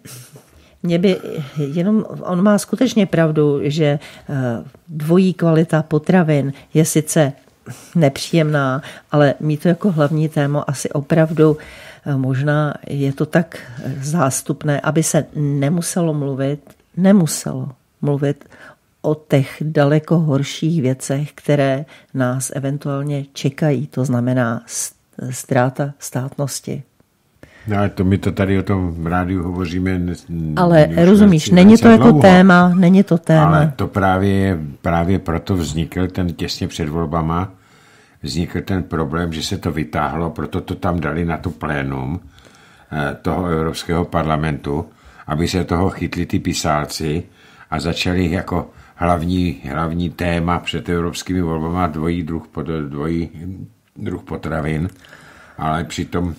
A: mě by jenom, on má skutečně pravdu, že dvojí kvalita potravin je sice nepříjemná, ale mít to jako hlavní téma asi opravdu možná je to tak zástupné, aby se nemuselo mluvit, nemuselo mluvit o těch daleko horších věcech, které nás eventuálně čekají, to znamená ztráta státnosti.
B: No, ale to my to tady o tom v rádiu hovoříme.
A: Ale rozumíš, není to jako dlouho. téma, není to téma.
B: Ale to právě, právě proto vznikl ten těsně před volbama, vznikl ten problém, že se to vytáhlo, proto to tam dali na tu plénum toho Evropského parlamentu, aby se toho chytli ty pisálci a začali jako hlavní, hlavní téma před evropskými volbama dvojí druh, dvojí druh potravin, ale přitom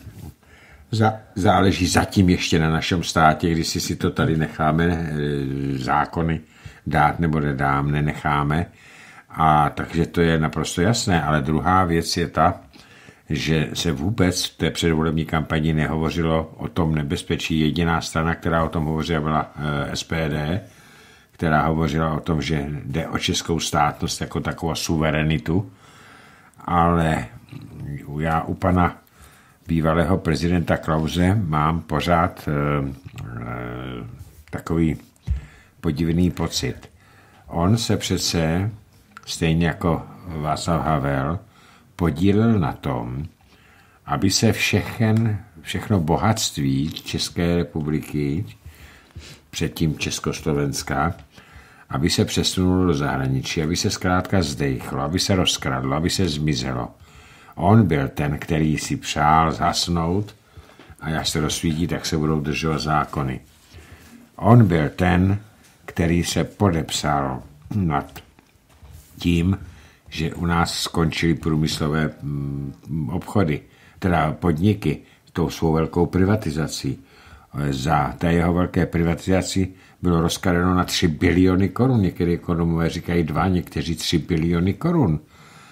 B: záleží zatím ještě na našem státě, když si to tady necháme zákony dát nebo nedám, nenecháme. A takže to je naprosto jasné. Ale druhá věc je ta, že se vůbec v té předvolební kampani nehovořilo o tom nebezpečí. Jediná strana, která o tom hovořila, byla S P D, která hovořila o tom, že jde o českou státnost jako takovou suverenitu. Ale já u pana bývalého prezidenta Klause mám pořád e, e, takový podivný pocit. On se přece, stejně jako Václav Havel, podílel na tom, aby se všechen, všechno bohatství České republiky, předtím Československa, aby se přesunulo do zahraničí, aby se zkrátka zdejchlo, aby se rozkradlo, aby se zmizelo. On byl ten, který si přál zhasnout a až se rozsvítí, tak se budou držovat zákony. On byl ten, který se podepsal nad tím, že u nás skončily průmyslové obchody, teda podniky, tou svou velkou privatizací. Za té jeho velké privatizaci bylo rozkradeno na tři biliony korun. Některé ekonomové říkají dva, někteří tři biliony korun.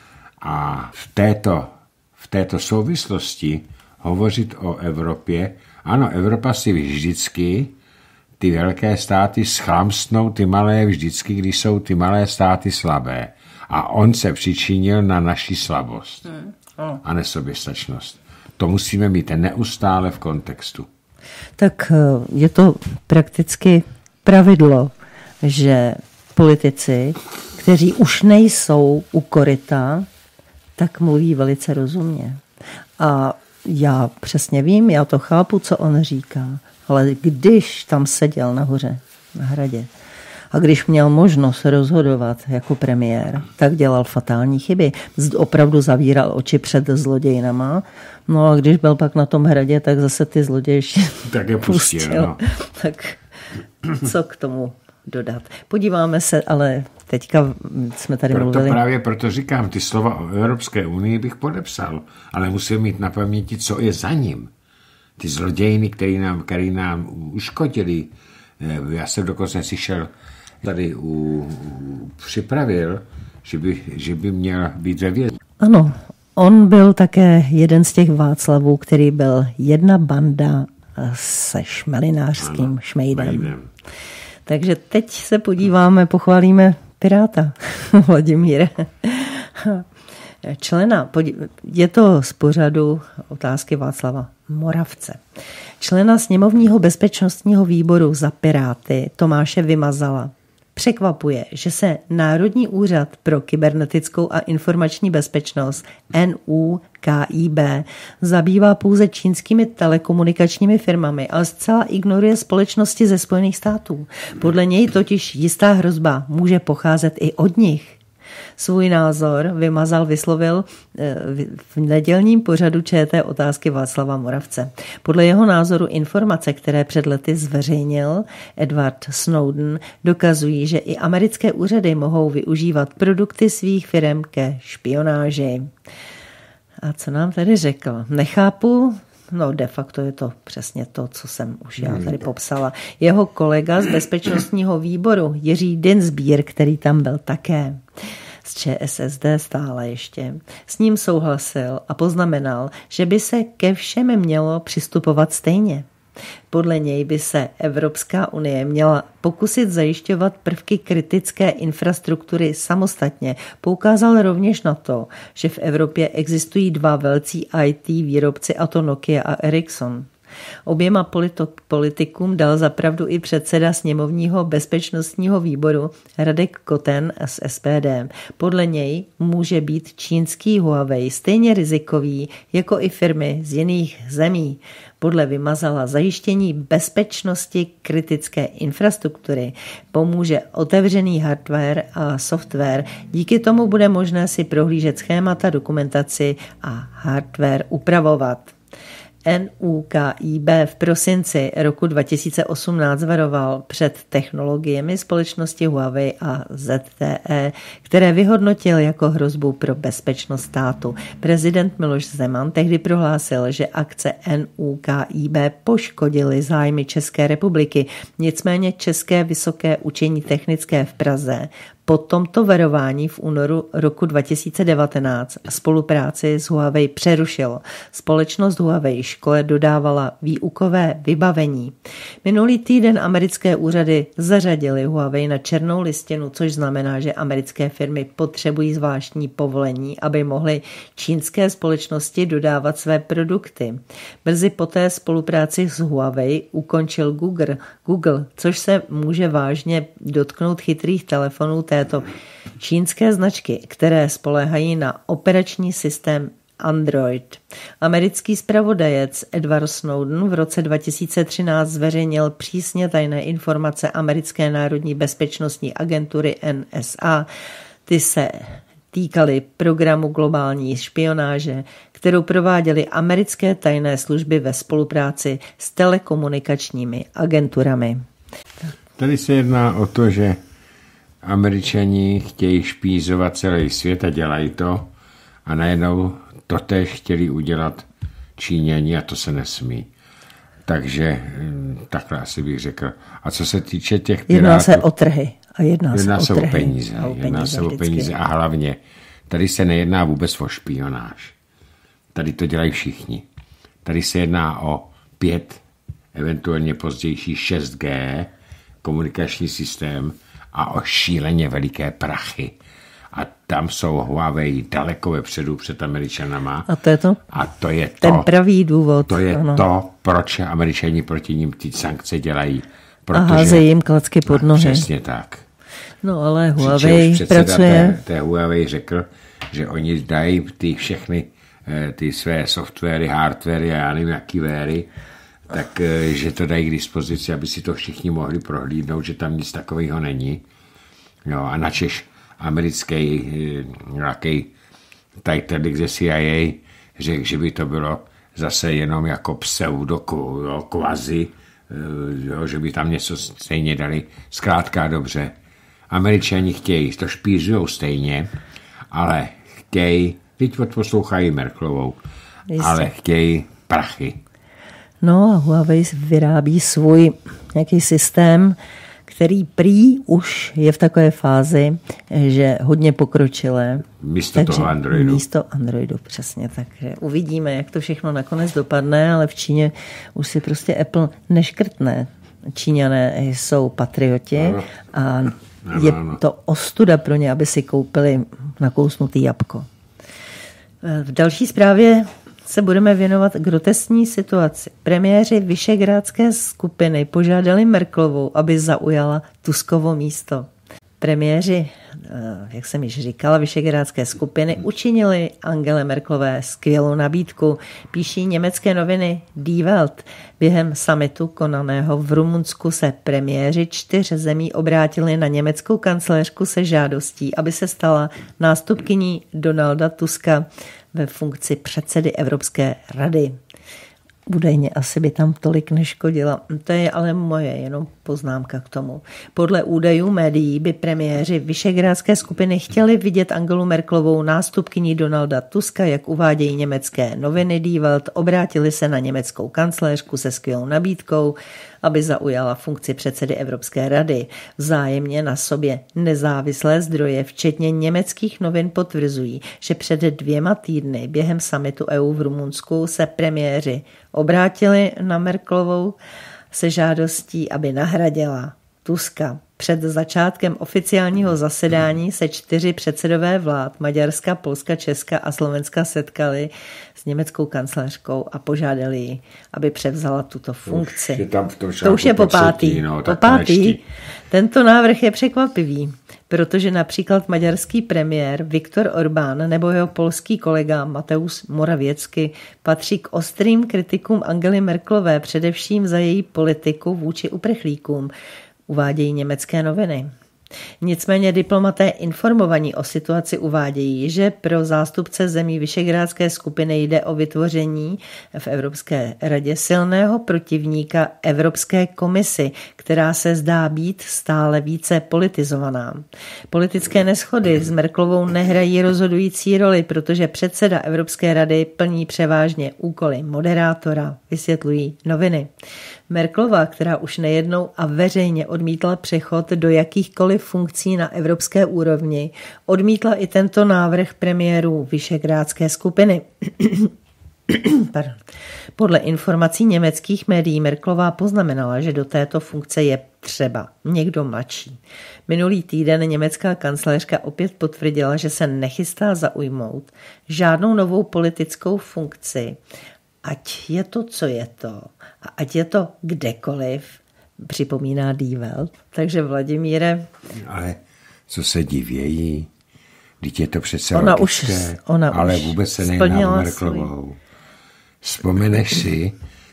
B: A v této, v této souvislosti hovořit o Evropě, ano, Evropa si vždycky ty velké státy schlámstnou ty malé vždycky, když jsou ty malé státy slabé. A on se přičinil na naši slabost hmm. oh. a nesoběstačnost. To musíme mít neustále v kontextu.
A: Tak je to prakticky pravidlo, že politici, kteří už nejsou u koryta, tak mluví velice rozumně. A já přesně vím, já to chápu, co on říká, ale když tam seděl nahoře, na hradě, a když měl možnost rozhodovat jako premiér, tak dělal fatální chyby. Opravdu zavíral oči před zlodějnama. No a když byl pak na tom hradě, tak zase ty zloději
B: tak je pustil. pustil. No.
A: Tak co k tomu dodat? Podíváme se, ale teďka jsme tady
B: proto
A: mluvili.
B: Právě proto říkám, ty slova o Evropské unii bych podepsal, ale musím mít na paměti, co je za ním. Ty zlodějiny, který nám, který nám uškodili. Já jsem dokonce slyšel, tady u, u, připravil, že by, že by měl být ve vězení.
A: Ano, on byl také jeden z těch Václavů, který byl jedna banda se šmelinářským ano, šmejdem. Šmejdem. Takže teď se podíváme, pochválíme Piráta Vladimíra. Člena, je to z pořadu Otázky Václava Moravce. Člena sněmovního bezpečnostního výboru za Piráty Tomáše Vymazala překvapuje, že se Národní úřad pro kybernetickou a informační bezpečnost N U K I B zabývá pouze čínskými telekomunikačními firmami, ale zcela ignoruje společnosti ze Spojených států. Podle něj totiž jistá hrozba může pocházet i od nich. Svůj názor Vymazal vyslovil v nedělním pořadu Č T Otázky Václava Moravce. Podle jeho názoru informace, které před lety zveřejnil Edward Snowden, dokazují, že i americké úřady mohou využívat produkty svých firem ke špionáži. A co nám tady řekl? Nechápu. No de facto je to přesně to, co jsem už já tady popsala. Jeho kolega z bezpečnostního výboru Jiří Dinsbír, který tam byl také z Č S S D stále ještě, s ním souhlasil a poznamenal, že by se ke všem mělo přistupovat stejně. Podle něj by se Evropská unie měla pokusit zajišťovat prvky kritické infrastruktury samostatně. Poukázal rovněž na to, že v Evropě existují dva velcí I T výrobci, a to Nokia a Ericsson. Oběma politikům dal zapravdu i předseda sněmovního bezpečnostního výboru Radek Koten z S P D. Podle něj může být čínský Huawei stejně rizikový jako i firmy z jiných zemí. Podle Vymazala zajištění bezpečnosti kritické infrastruktury pomůže otevřený hardware a software. Díky tomu bude možné si prohlížet schémata, dokumentaci a hardware upravovat. N U K I B v prosinci roku dva tisíce osmnáct varoval před technologiemi společnosti Huawei a Z T E, které vyhodnotil jako hrozbu pro bezpečnost státu. Prezident Miloš Zeman tehdy prohlásil, že akce N U K I B poškodily zájmy České republiky. Nicméně České vysoké učení technické v Praze po tomto varování v únoru roku dva tisíce devatenáct spolupráci s Huawei přerušilo. Společnost Huawei škole dodávala výukové vybavení. Minulý týden americké úřady zařadily Huawei na černou listinu, což znamená, že americké firmy potřebují zvláštní povolení, aby mohly čínské společnosti dodávat své produkty. Brzy poté spolupráci s Huawei ukončil Google, Google, což se může vážně dotknout chytrých telefonů této čínské značky, které spoléhají na operační systém Android. Americký zpravodajec Edward Snowden v roce dva tisíce třináct zveřejnil přísně tajné informace americké národní bezpečnostní agentury N S A. Ty se týkaly programu globální špionáže, kterou prováděly americké tajné služby ve spolupráci s telekomunikačními agenturami.
B: Tady se jedná o to, že Američani chtějí špízovat celý svět a dělají to a najednou totéž chtěli udělat Číňani a to se nesmí. Takže takhle asi bych řekl. A co se týče těch pirátů...
A: Jedná se o trhy. A jedná,
B: jedná
A: se,
B: se
A: o, trhy.
B: o peníze.
A: A o peníze
B: jedná se
A: vždycky.
B: o peníze a hlavně tady se nejedná vůbec o špionáž. Tady to dělají všichni. Tady se jedná o pět eventuálně pozdější šest G komunikační systém a o šíleně veliké prachy. A tam jsou Huawei daleko vepředu před Američanama.
A: A to je to?
B: A to je to.
A: Ten pravý důvod.
B: To je ano. to, proč Američani proti ním ty sankce dělají. Protože,
A: a házejí jim klacky pod nohy.
B: Přesně tak.
A: No ale Huawei pracuje.
B: Té, té Huawei řekl, že oni dají ty všechny ty své softwary, hardwary a já nevím jaký véry, tak že to dají k dispozici, aby si to všichni mohli prohlídnout, že tam nic takového není. No a načež americký nějaký tajtelik ze C I A řekl, že by to bylo zase jenom jako pseudo kvazi, že by tam něco stejně dali. Zkrátka dobře. Američani chtějí, to špířujou stejně, ale chtějí, teď odposlouchají Merkelovou, Jistě. ale chtějí prachy.
A: No a Huawei vyrábí svůj nějaký systém, který prý už je v takové fázi, že hodně pokročilé.
B: Místo toho Androidu.
A: Místo Androidu, přesně. Takže uvidíme, jak to všechno nakonec dopadne, ale v Číně už si prostě Apple neškrtne. Číňané jsou patrioti ano. a je to ostuda pro ně, aby si koupili nakousnutý jabko. V další zprávě se budeme věnovat groteskní situaci. Premiéři Visegrádské skupiny požádali Merkelovou, aby zaujala Tuskovo místo. Premiéři, jak jsem již říkala, Visegrádské skupiny učinili Angele Merkelové skvělou nabídku, píší německé noviny Die Welt. Během summitu konaného v Rumunsku se premiéři čtyř zemí obrátili na německou kancléřku se žádostí, aby se stala nástupkyní Donalda Tuska ve funkci předsedy Evropské rady. Údajně asi by tam tolik neškodila. To je ale moje jenom poznámka k tomu. Podle údajů médií by premiéři Visegrádské skupiny chtěli vidět Angelu Merkelovou nástupkyní Donalda Tuska, jak uvádějí německé noviny Die Welt, obrátili se na německou kancléřku se skvělou nabídkou, aby zaujala funkci předsedy Evropské rady. Vzájemně na sobě nezávislé zdroje, včetně německých novin, potvrzují, že před dvěma týdny během summitu E U v Rumunsku se premiéři obrátili na Merkelovou se žádostí, aby nahradila Tuska. Před začátkem oficiálního zasedání se čtyři předsedové vlád Maďarska, Polska, Česka a Slovenska setkali s německou kancléřkou a požádali ji, aby převzala tuto funkci.
B: Už je tam v tom
A: to už je po pátý.
B: No,
A: po pátý. Tento návrh je překvapivý, protože například maďarský premiér Viktor Orbán nebo jeho polský kolega Mateusz Morawiecki patří k ostrým kritikům Angely Merkelové, především za její politiku vůči uprchlíkům, uvádějí německé noviny. Nicméně diplomaté informovaní o situaci uvádějí, že pro zástupce zemí Visegrádské skupiny jde o vytvoření v Evropské radě silného protivníka Evropské komisi, která se zdá být stále více politizovaná. Politické neshody s Merkelovou nehrají rozhodující roli, protože předseda Evropské rady plní převážně úkoly moderátora, vysvětlují noviny. Merkelová, která už nejednou a veřejně odmítla přechod do jakýchkoliv funkcí na evropské úrovni, odmítla i tento návrh premiérů Visegrádské skupiny. Pardon. Podle informací německých médií Merkelová poznamenala, že do této funkce je třeba někdo mladší. Minulý týden německá kancléřka opět potvrdila, že se nechystá zaujmout žádnou novou politickou funkci, ať je to, co je to, a ať je to kdekoliv, připomíná Die Welt. Takže Vladimíre...
B: Ale co se divějí? Vždyť je to přece
A: ona
B: logické,
A: už, ona
B: ale
A: už
B: vůbec se nejedná o Merkelovou. Vzpomeneš si,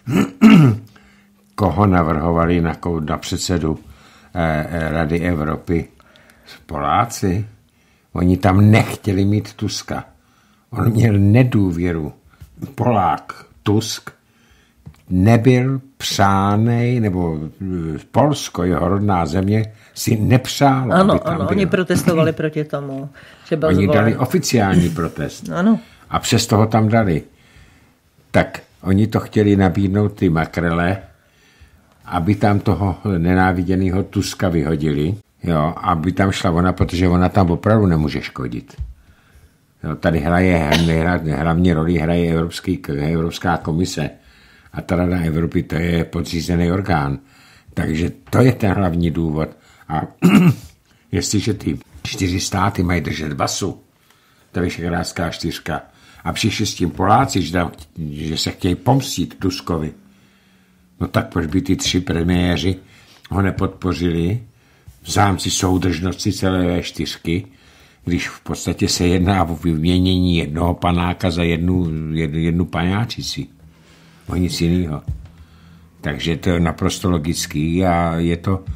B: koho navrhovali na, na předsedu eh, Rady Evropy? Poláci. Oni tam nechtěli mít Tuska. On měl nedůvěru. Polák Tusk nebyl přánej, nebo Polsko, jeho rodná země, si nepřálo,
A: ano,
B: aby tam
A: ano,
B: byl.
A: Oni protestovali proti tomu, že byl
B: Oni
A: zvolen.
B: dali oficiální protest.
A: Ano.
B: A přesto ho tam dali. Tak oni to chtěli nabídnout ty makrele, aby tam toho nenáviděného Tuska vyhodili, jo, aby tam šla ona, protože ona tam opravdu nemůže škodit. Jo, tady hraje hlavně roli hraje Evropský, Evropská komise a ta Rada Evropy to je podřízený orgán. Takže to je ten hlavní důvod. A jestliže ty čtyři státy mají držet basu, ta Visegrádská čtyřka, a přišli s tím Poláci, že, tam, že se chtějí pomstit Tuskovi, no tak proč by ty tři premiéři ho nepodpořili v rámci soudržnosti celé vé čtyřky, když v podstatě se jedná o vyměnění jednoho panáka za jednu, jednu, jednu panáčici. O nic jiného. Takže to je naprosto logický a je to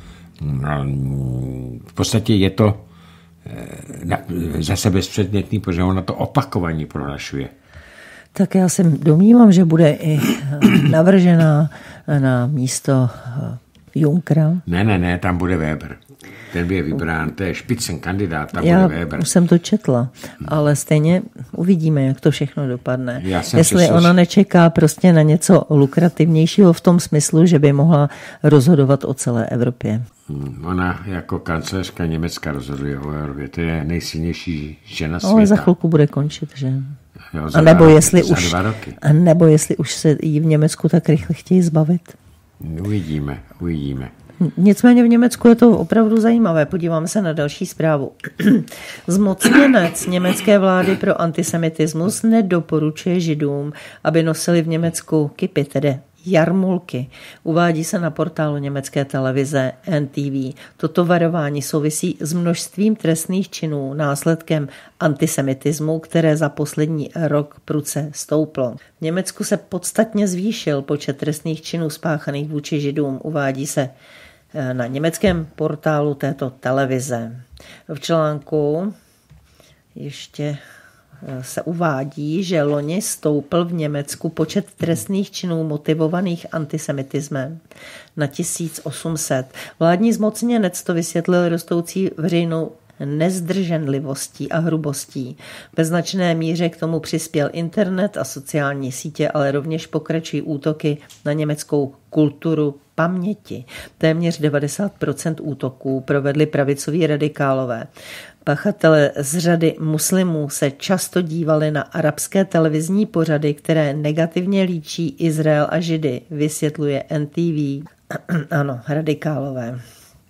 B: v podstatě je to zase bezpředmětný, protože ona to opakovaně prohlašuje.
A: Tak já se domnívám, že bude i navržená na místo Junckera.
B: Ne, ne, ne, tam bude Weber. Ten je vybrán, to je špicen kandidát, tam
A: já
B: bude Weber.
A: Já jsem to četla, ale stejně uvidíme, jak to všechno dopadne. Jestli
B: přesvědč...
A: ona nečeká prostě na něco lukrativnějšího v tom smyslu, že by mohla rozhodovat o celé Evropě.
B: Hmm, ona jako kancléřka Německa rozhoduje o Evropě. To je nejsilnější žena světa.
A: Ale za chvilku bude končit, že?
B: Jo,
A: a nebo,
B: dva,
A: jestli už, a nebo jestli už se jí v Německu tak rychle chtějí zbavit.
B: Uvidíme, uvidíme.
A: Nicméně v Německu je to opravdu zajímavé. Podíváme se na další zprávu. Zmocněnec německé vlády pro antisemitismus nedoporučuje Židům, aby nosili v Německu kipy, tedy jarmulky. Uvádí se na portálu německé televize N T V. Toto varování souvisí s množstvím trestných činů následkem antisemitismu, které za poslední rok prudce stouplo. V Německu se podstatně zvýšil počet trestných činů spáchaných vůči Židům, uvádí se na německém portálu této televize. V článku ještě se uvádí, že loni stoupl v Německu počet trestných činů motivovaných antisemitismem na tisíc osm set. Vládní zmocněnec to vysvětlil rostoucí veřejnou nezdrženlivostí a hrubostí. Ve značné míře k tomu přispěl internet a sociální sítě, ale rovněž pokračují útoky na německou kulturu paměti. Téměř devadesát procent útoků provedli pravicoví radikálové. Pachatelé z řady muslimů se často dívali na arabské televizní pořady, které negativně líčí Izrael a Židy, vysvětluje N T V. Ano, radikálové.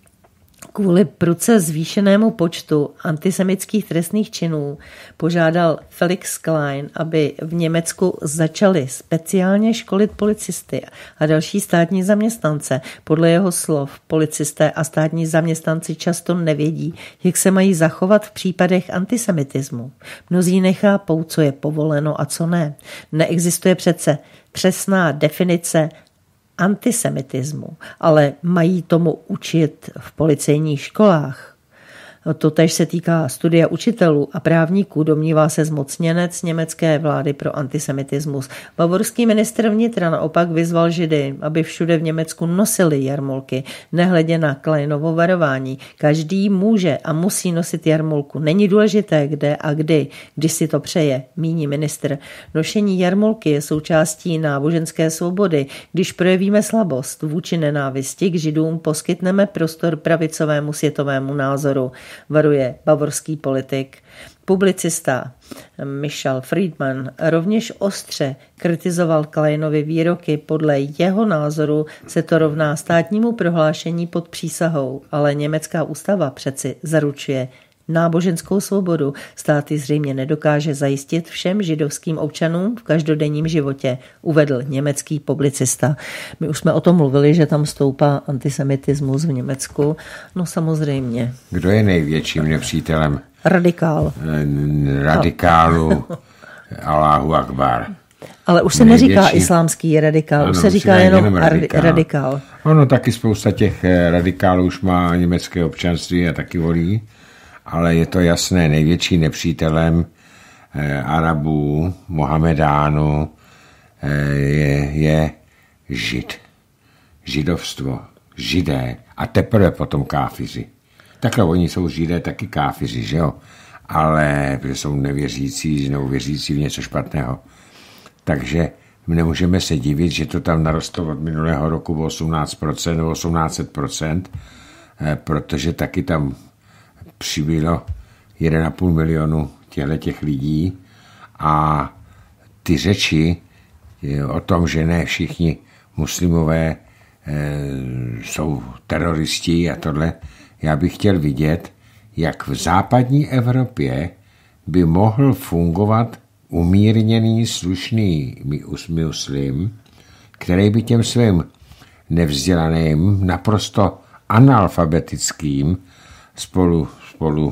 A: Kvůli prudce zvýšenému počtu antisemických trestných činů požádal Felix Klein, aby v Německu začali speciálně školit policisty a další státní zaměstnance. Podle jeho slov policisté a státní zaměstnanci často nevědí, jak se mají zachovat v případech antisemitismu. Mnozí nechápou, co je povoleno a co ne. Neexistuje přece přesná definice antisemitismu, ale mají tomu učit v policejních školách. Totéž se týká studia učitelů a právníků, domnívá se zmocněnec německé vlády pro antisemitismus. Bavorský ministr vnitra naopak vyzval Židy, aby všude v Německu nosili jarmulky, nehledě na Kleinovo varování. Každý může a musí nosit jarmulku. Není důležité, kde a kdy, když si to přeje, míní ministr. Nošení jarmulky je součástí náboženské svobody. Když projevíme slabost vůči nenávisti k Židům, poskytneme prostor pravicovému světovému názoru, varuje bavorský politik. Publicista Michel Friedman rovněž ostře kritizoval Kleinovy výroky. Podle jeho názoru se to rovná státnímu prohlášení pod přísahou, ale německá ústava přeci zaručuje náboženskou svobodu. Stát ji zřejmě nedokáže zajistit všem židovským občanům v každodenním životě, uvedl německý publicista. My už jsme o tom mluvili, že tam stoupá antisemitismus v Německu. No samozřejmě.
B: Kdo je největším nepřítelem?
A: Radikál.
B: Radikálu Allahu Akbar.
A: Ale už se největší... neříká islámský radikál, ano, už se říká jenom, jenom radikál. radikál.
B: Ono taky spousta těch radikálů už má německé občanství a taky volí. Ale je to jasné, největší nepřítelem eh, Arabů, Mohamedánů eh, je, je Žid. Židovstvo, Židé a teprve potom káfiři. Takhle oni jsou Židé taky káfiři, že jo? Ale jsou nevěřící, neuvěřící v něco špatného. Takže nemůžeme se divit, že to tam narostlo od minulého roku o osmnáct procent nebo osmnáct procent, eh, protože taky tam přibylo jeden a půl milionu těchto těch lidí a ty řeči o tom, že ne všichni muslimové jsou teroristi a tohle. Já bych chtěl vidět, jak v západní Evropě by mohl fungovat umírněný, slušný muslim, který by těm svým nevzdělaným, naprosto analfabetickým spolu, spolu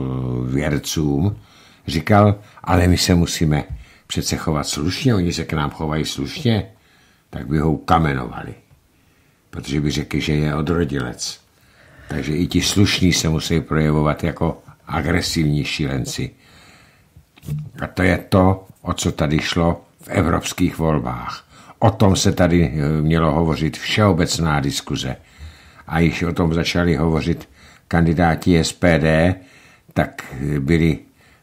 B: věrcům říkal, ale my se musíme přece chovat slušně, oni se k nám chovají slušně, tak by ho ukamenovali, protože by řekli, že je odrodilec. Takže i ti slušní se musí projevovat jako agresivní šílenci. A to je to, o co tady šlo v evropských volbách. O tom se tady mělo hovořit všeobecná diskuze. A již o tom začali hovořit kandidáti S P D, tak byli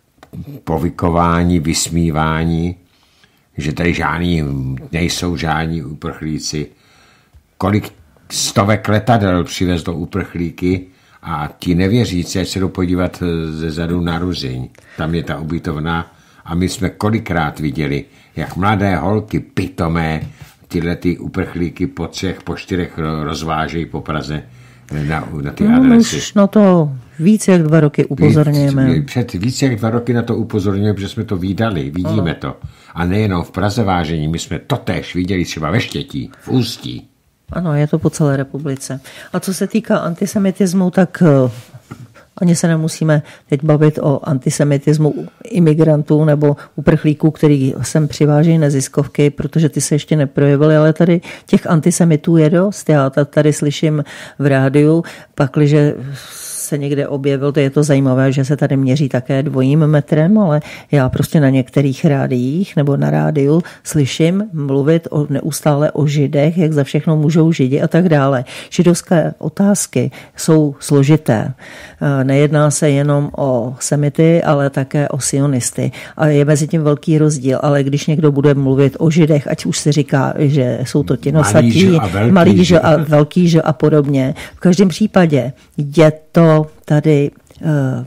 B: povykováni, vysmíváni, že tady žádní, nejsou žádní uprchlíci. Kolik stovek letadel přivezlo uprchlíky a ti nevěřící, ať se jdou podívat ze zadu na Ruzyň. Tam je ta ubytovna a my jsme kolikrát viděli, jak mladé holky pitomé tyhle ty uprchlíky po třech, po čtyřech rozvážejí po Praze na, na ty
A: no,
B: adresy.
A: Už na to více jak dva roky upozorňujeme.
B: Před více jak dva roky na to upozorňujeme, protože jsme to vídali, vidíme ano. to. A nejenom v Praze vážení, my jsme to též viděli třeba ve Štětí, v Ústí.
A: Ano, je to po celé republice. A co se týká antisemitismu, tak ani se nemusíme teď bavit o antisemitismu imigrantů nebo uprchlíků, který sem přiváží neziskovky, protože ty se ještě neprojevily, ale tady těch antisemitů je dost. Já tady slyším v rádiu, pakliže se někde objevil, to je to zajímavé, že se tady měří také dvojím metrem, ale já prostě na některých rádiích nebo na rádiu slyším mluvit o, neustále o židech, jak za všechno můžou židi a tak dále. Židovské otázky jsou složité. Nejedná se jenom o semity, ale také o sionisty. A je mezi tím velký rozdíl, ale když někdo bude mluvit o židech, ať už se říká, že jsou to ti nosatí, malý žo a velký žo a podobně. V každém případě je to tady uh,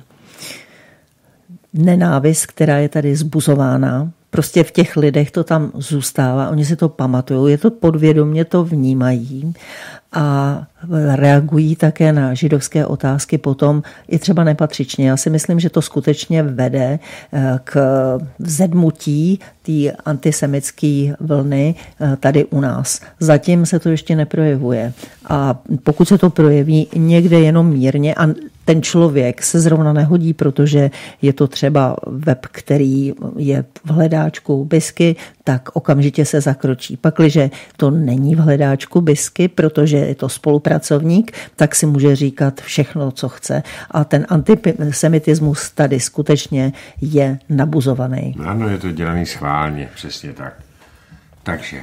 A: nenávist, která je tady zbuzována. Prostě v těch lidech to tam zůstává, oni si to pamatují, je to podvědomě, to vnímají a reagují také na židovské otázky potom i třeba nepatřičně. Já si myslím, že to skutečně vede k vzedmutí té antisemitské vlny tady u nás. Zatím se to ještě neprojevuje. A pokud se to projeví někde jenom mírně a ten člověk se zrovna nehodí, protože je to třeba web, který je v hledáčku Bisky, tak okamžitě se zakročí. Pakliže to není v hledáčku Bisky, protože je to spolupracovník, tak si může říkat všechno, co chce. A ten antisemitismus tady skutečně je nabuzovaný.
B: Ano, je to dělaný schválně, přesně tak. Takže.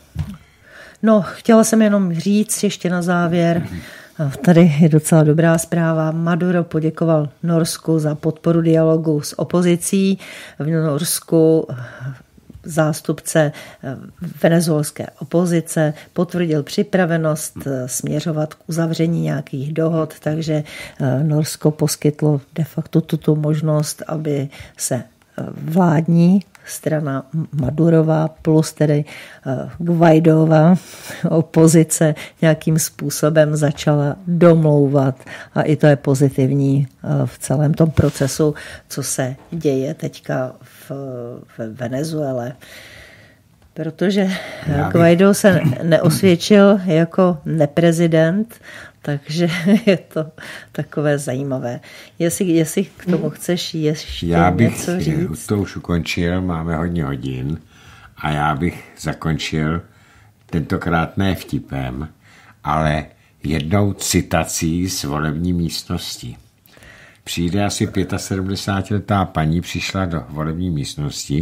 A: No, chtěla jsem jenom říct ještě na závěr, tady je docela dobrá zpráva. Maduro poděkoval Norsku za podporu dialogu s opozicí. V Norsku zástupce venezuelské opozice potvrdil připravenost směřovat k uzavření nějakých dohod, takže Norsko poskytlo de facto tuto možnost, aby se vládní strana Madurová plus tedy Guaidova opozice nějakým způsobem začala domlouvat a i to je pozitivní v celém tom procesu, co se děje teďka v, v Venezuele. Protože Guaido se neosvědčil jako neprezident, takže je to takové zajímavé. Jestli, jestli k tomu chceš ještě
B: já bych,
A: něco říct.
B: To už ukončil, máme hodně hodin a já bych zakončil tentokrát ne vtipem, ale jednou citací z volební místnosti. Přijde asi sedmdesátipětiletá paní, přišla do volební místnosti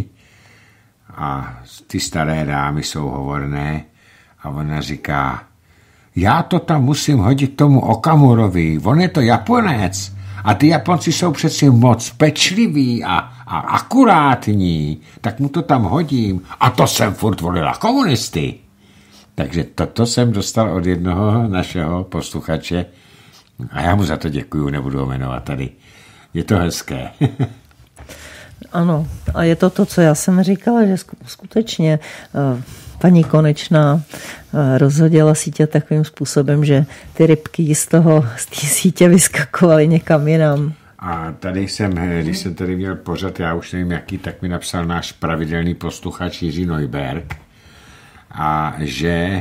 B: a ty staré dámy jsou hovorné a ona říká: já to tam musím hodit tomu Okamurovi, on je to Japonec a ty Japonci jsou přeci moc pečliví a, a akurátní, tak mu to tam hodím a to jsem furt volila komunisty. Takže toto jsem dostal od jednoho našeho posluchače a já mu za to děkuju, nebudu ho jmenovat tady. Je to hezké.
A: Ano, a je to to, co já jsem říkala, že skutečně paní Konečná rozhodila sítě takovým způsobem, že ty rybky z toho, z té sítě vyskakovaly někam jinam.
B: A tady jsem, když jsem tady měl pořad, já už nevím jaký, tak mi napsal náš pravidelný posluchač Jiří Neuberg, a že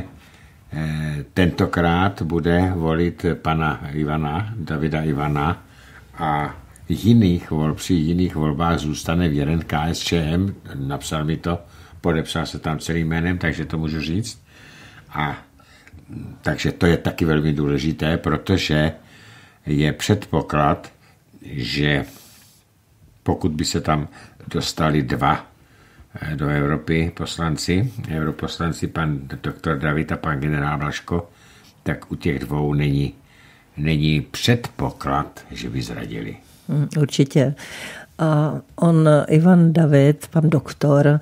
B: tentokrát bude volit pana Ivana, Davida Ivana, a jiných vol, při jiných volbách zůstane věren K S Č M, napsal mi to, podepsal se tam celým jménem, takže to můžu říct. A takže to je taky velmi důležité, protože je předpoklad, že pokud by se tam dostali dva do Evropy poslanci, europoslanci, pan doktor David a pan generál Blažko, tak u těch dvou není, není předpoklad, že by zradili.
A: Určitě. A on, Ivan David, pan doktor,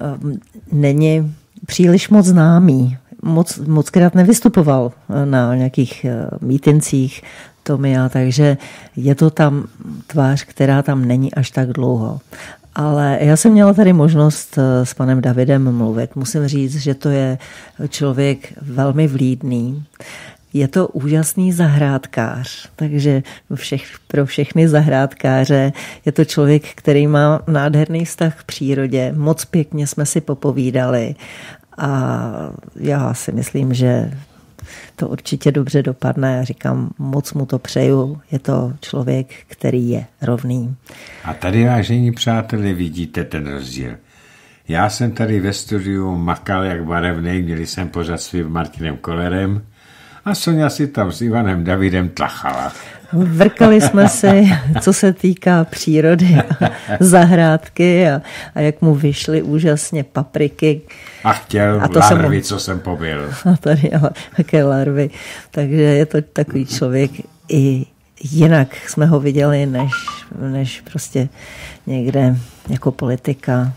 A: není příliš moc známý. Moc, mockrát nevystupoval na nějakých mítincích Tomia, takže je to tam tvář, která tam není až tak dlouho. Ale já jsem měla tady možnost s panem Davidem mluvit. Musím říct, že to je člověk velmi vlídný. Je to úžasný zahrádkář, takže všech, pro všechny zahrádkáře je to člověk, který má nádherný vztah k přírodě. Moc pěkně jsme si popovídali a já si myslím, že to určitě dobře dopadne. Já říkám, moc mu to přeju. Je to člověk, který je rovný.
B: A tady, vážení přátelé, vidíte ten rozdíl. Já jsem tady ve studiu makal jak barevnej, měli jsem pořád s Martinem Kollerem a Sonja si tam s Ivanem Davidem tlachala.
A: Vrkali jsme si, co se týká přírody a zahrádky a, a jak mu vyšly úžasně papriky.
B: A chtěl a to larvy, jsem, co jsem pobyl.
A: A tady ale také larvy. Takže je to takový člověk, i jinak jsme ho viděli, než, než prostě někde jako politika.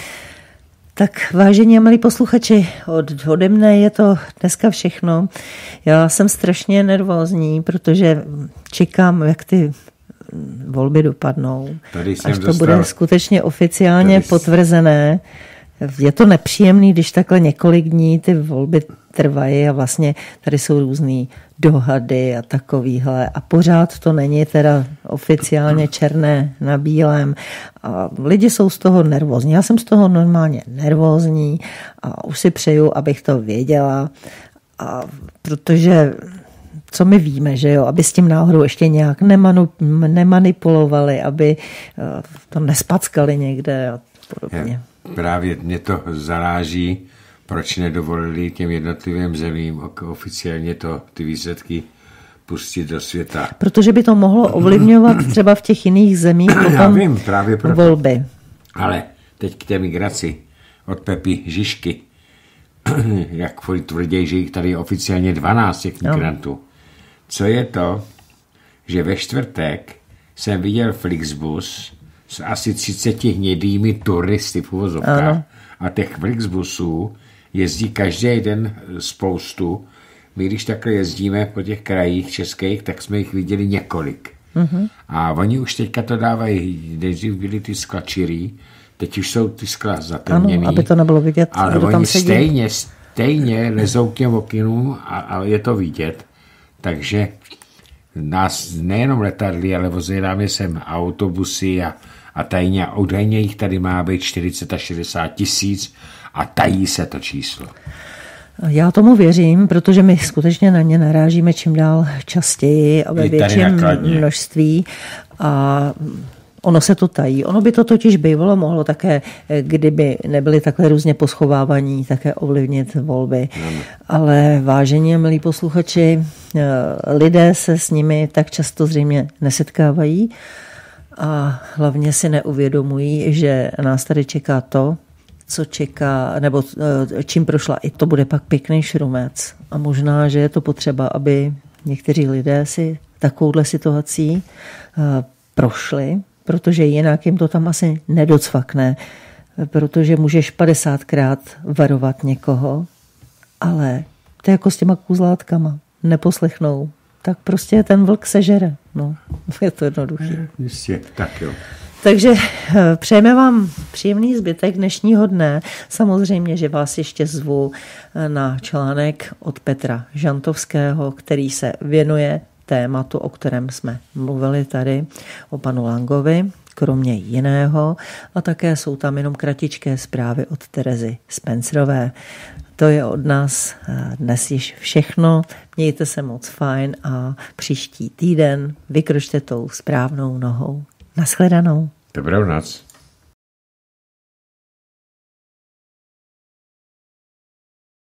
A: Tak vážení a milí posluchači, od, ode mne je to dneska všechno. Já jsem strašně nervózní, protože čekám, jak ty volby dopadnou.
B: Tady jsem
A: až to
B: dostal,
A: bude skutečně oficiálně
B: tady...
A: potvrzené. Je to nepříjemný, když takhle několik dní ty volby trvají a vlastně tady jsou různý dohady a takovýhle a pořád to není teda oficiálně černé na bílém a lidi jsou z toho nervózní. Já jsem z toho normálně nervózní a už si přeju, abych to věděla, a protože co my víme, že jo, aby s tím náhodou ještě nějak nemanu, nemanipulovali, aby to nespackali někde a podobně.
B: Právě mě to zaráží, proč nedovolili těm jednotlivým zemím oficiálně to, ty výsledky pustit do světa.
A: Protože by to mohlo ovlivňovat třeba v těch jiných zemích potom
B: Já vím, právě proto.
A: Volby.
B: Ale teď k té migraci od Pepy Žižky, jak tvrději, že jich tady je oficiálně dvanáct těch migrantů. No. Co je to, že ve čtvrtek jsem viděl Flixbus s asi třiceti hnědými turisty v uvozovkách. A těch Flixbusů jezdí každý den spoustu. My, když takhle jezdíme po těch krajích českých, tak jsme jich viděli několik. Mm-hmm. A oni už teďka to dávají, nejdřív byly ty skla čirý, teď už jsou ty skla zatemněný.
A: Ano, aby to nebylo vidět,
B: ale
A: kdo
B: oni
A: tam sedí.
B: stejně, stejně lezou k těm okynům a, a je to vidět. Takže nás nejenom letadly, ale vozí nám sem autobusy a, a tajně, údajně jich tady má být čtyřicet až šedesát tisíc a tají se to číslo.
A: Já tomu věřím, protože my skutečně na ně narážíme čím dál častěji a ve větším množství a ono se to tají. Ono by to totiž bývalo mohlo také, kdyby nebyly takhle různě poschovávaní, také ovlivnit volby. Hmm. Ale vážení, milí posluchači, lidé se s nimi tak často zřejmě nesetkávají a hlavně si neuvědomují, že nás tady čeká to, co čeká, nebo čím prošla, i to bude pak pěkný šrumec. A možná, že je to potřeba, aby někteří lidé si takovouhle situací prošli, protože jinak jim to tam asi nedocvakne, protože můžeš padesátkrát varovat někoho, ale to je jako s těma kůzlátkama. Neposlechnou. Tak prostě ten vlk sežere. No, je to jednoduché.
B: Jistě, tak jo.
A: Takže přejeme vám příjemný zbytek dnešního dne. Samozřejmě, že vás ještě zvu na článek od Petra Žantovského, který se věnuje tématu, o kterém jsme mluvili tady, o panu Langovi, kromě jiného. A také jsou tam jenom kratičké zprávy od Terezy Spencerové. To je od nás dnes již všechno. Mějte se moc fajn a příští týden vykročte tou správnou nohou. Naschledanou.
B: Dobrou noc.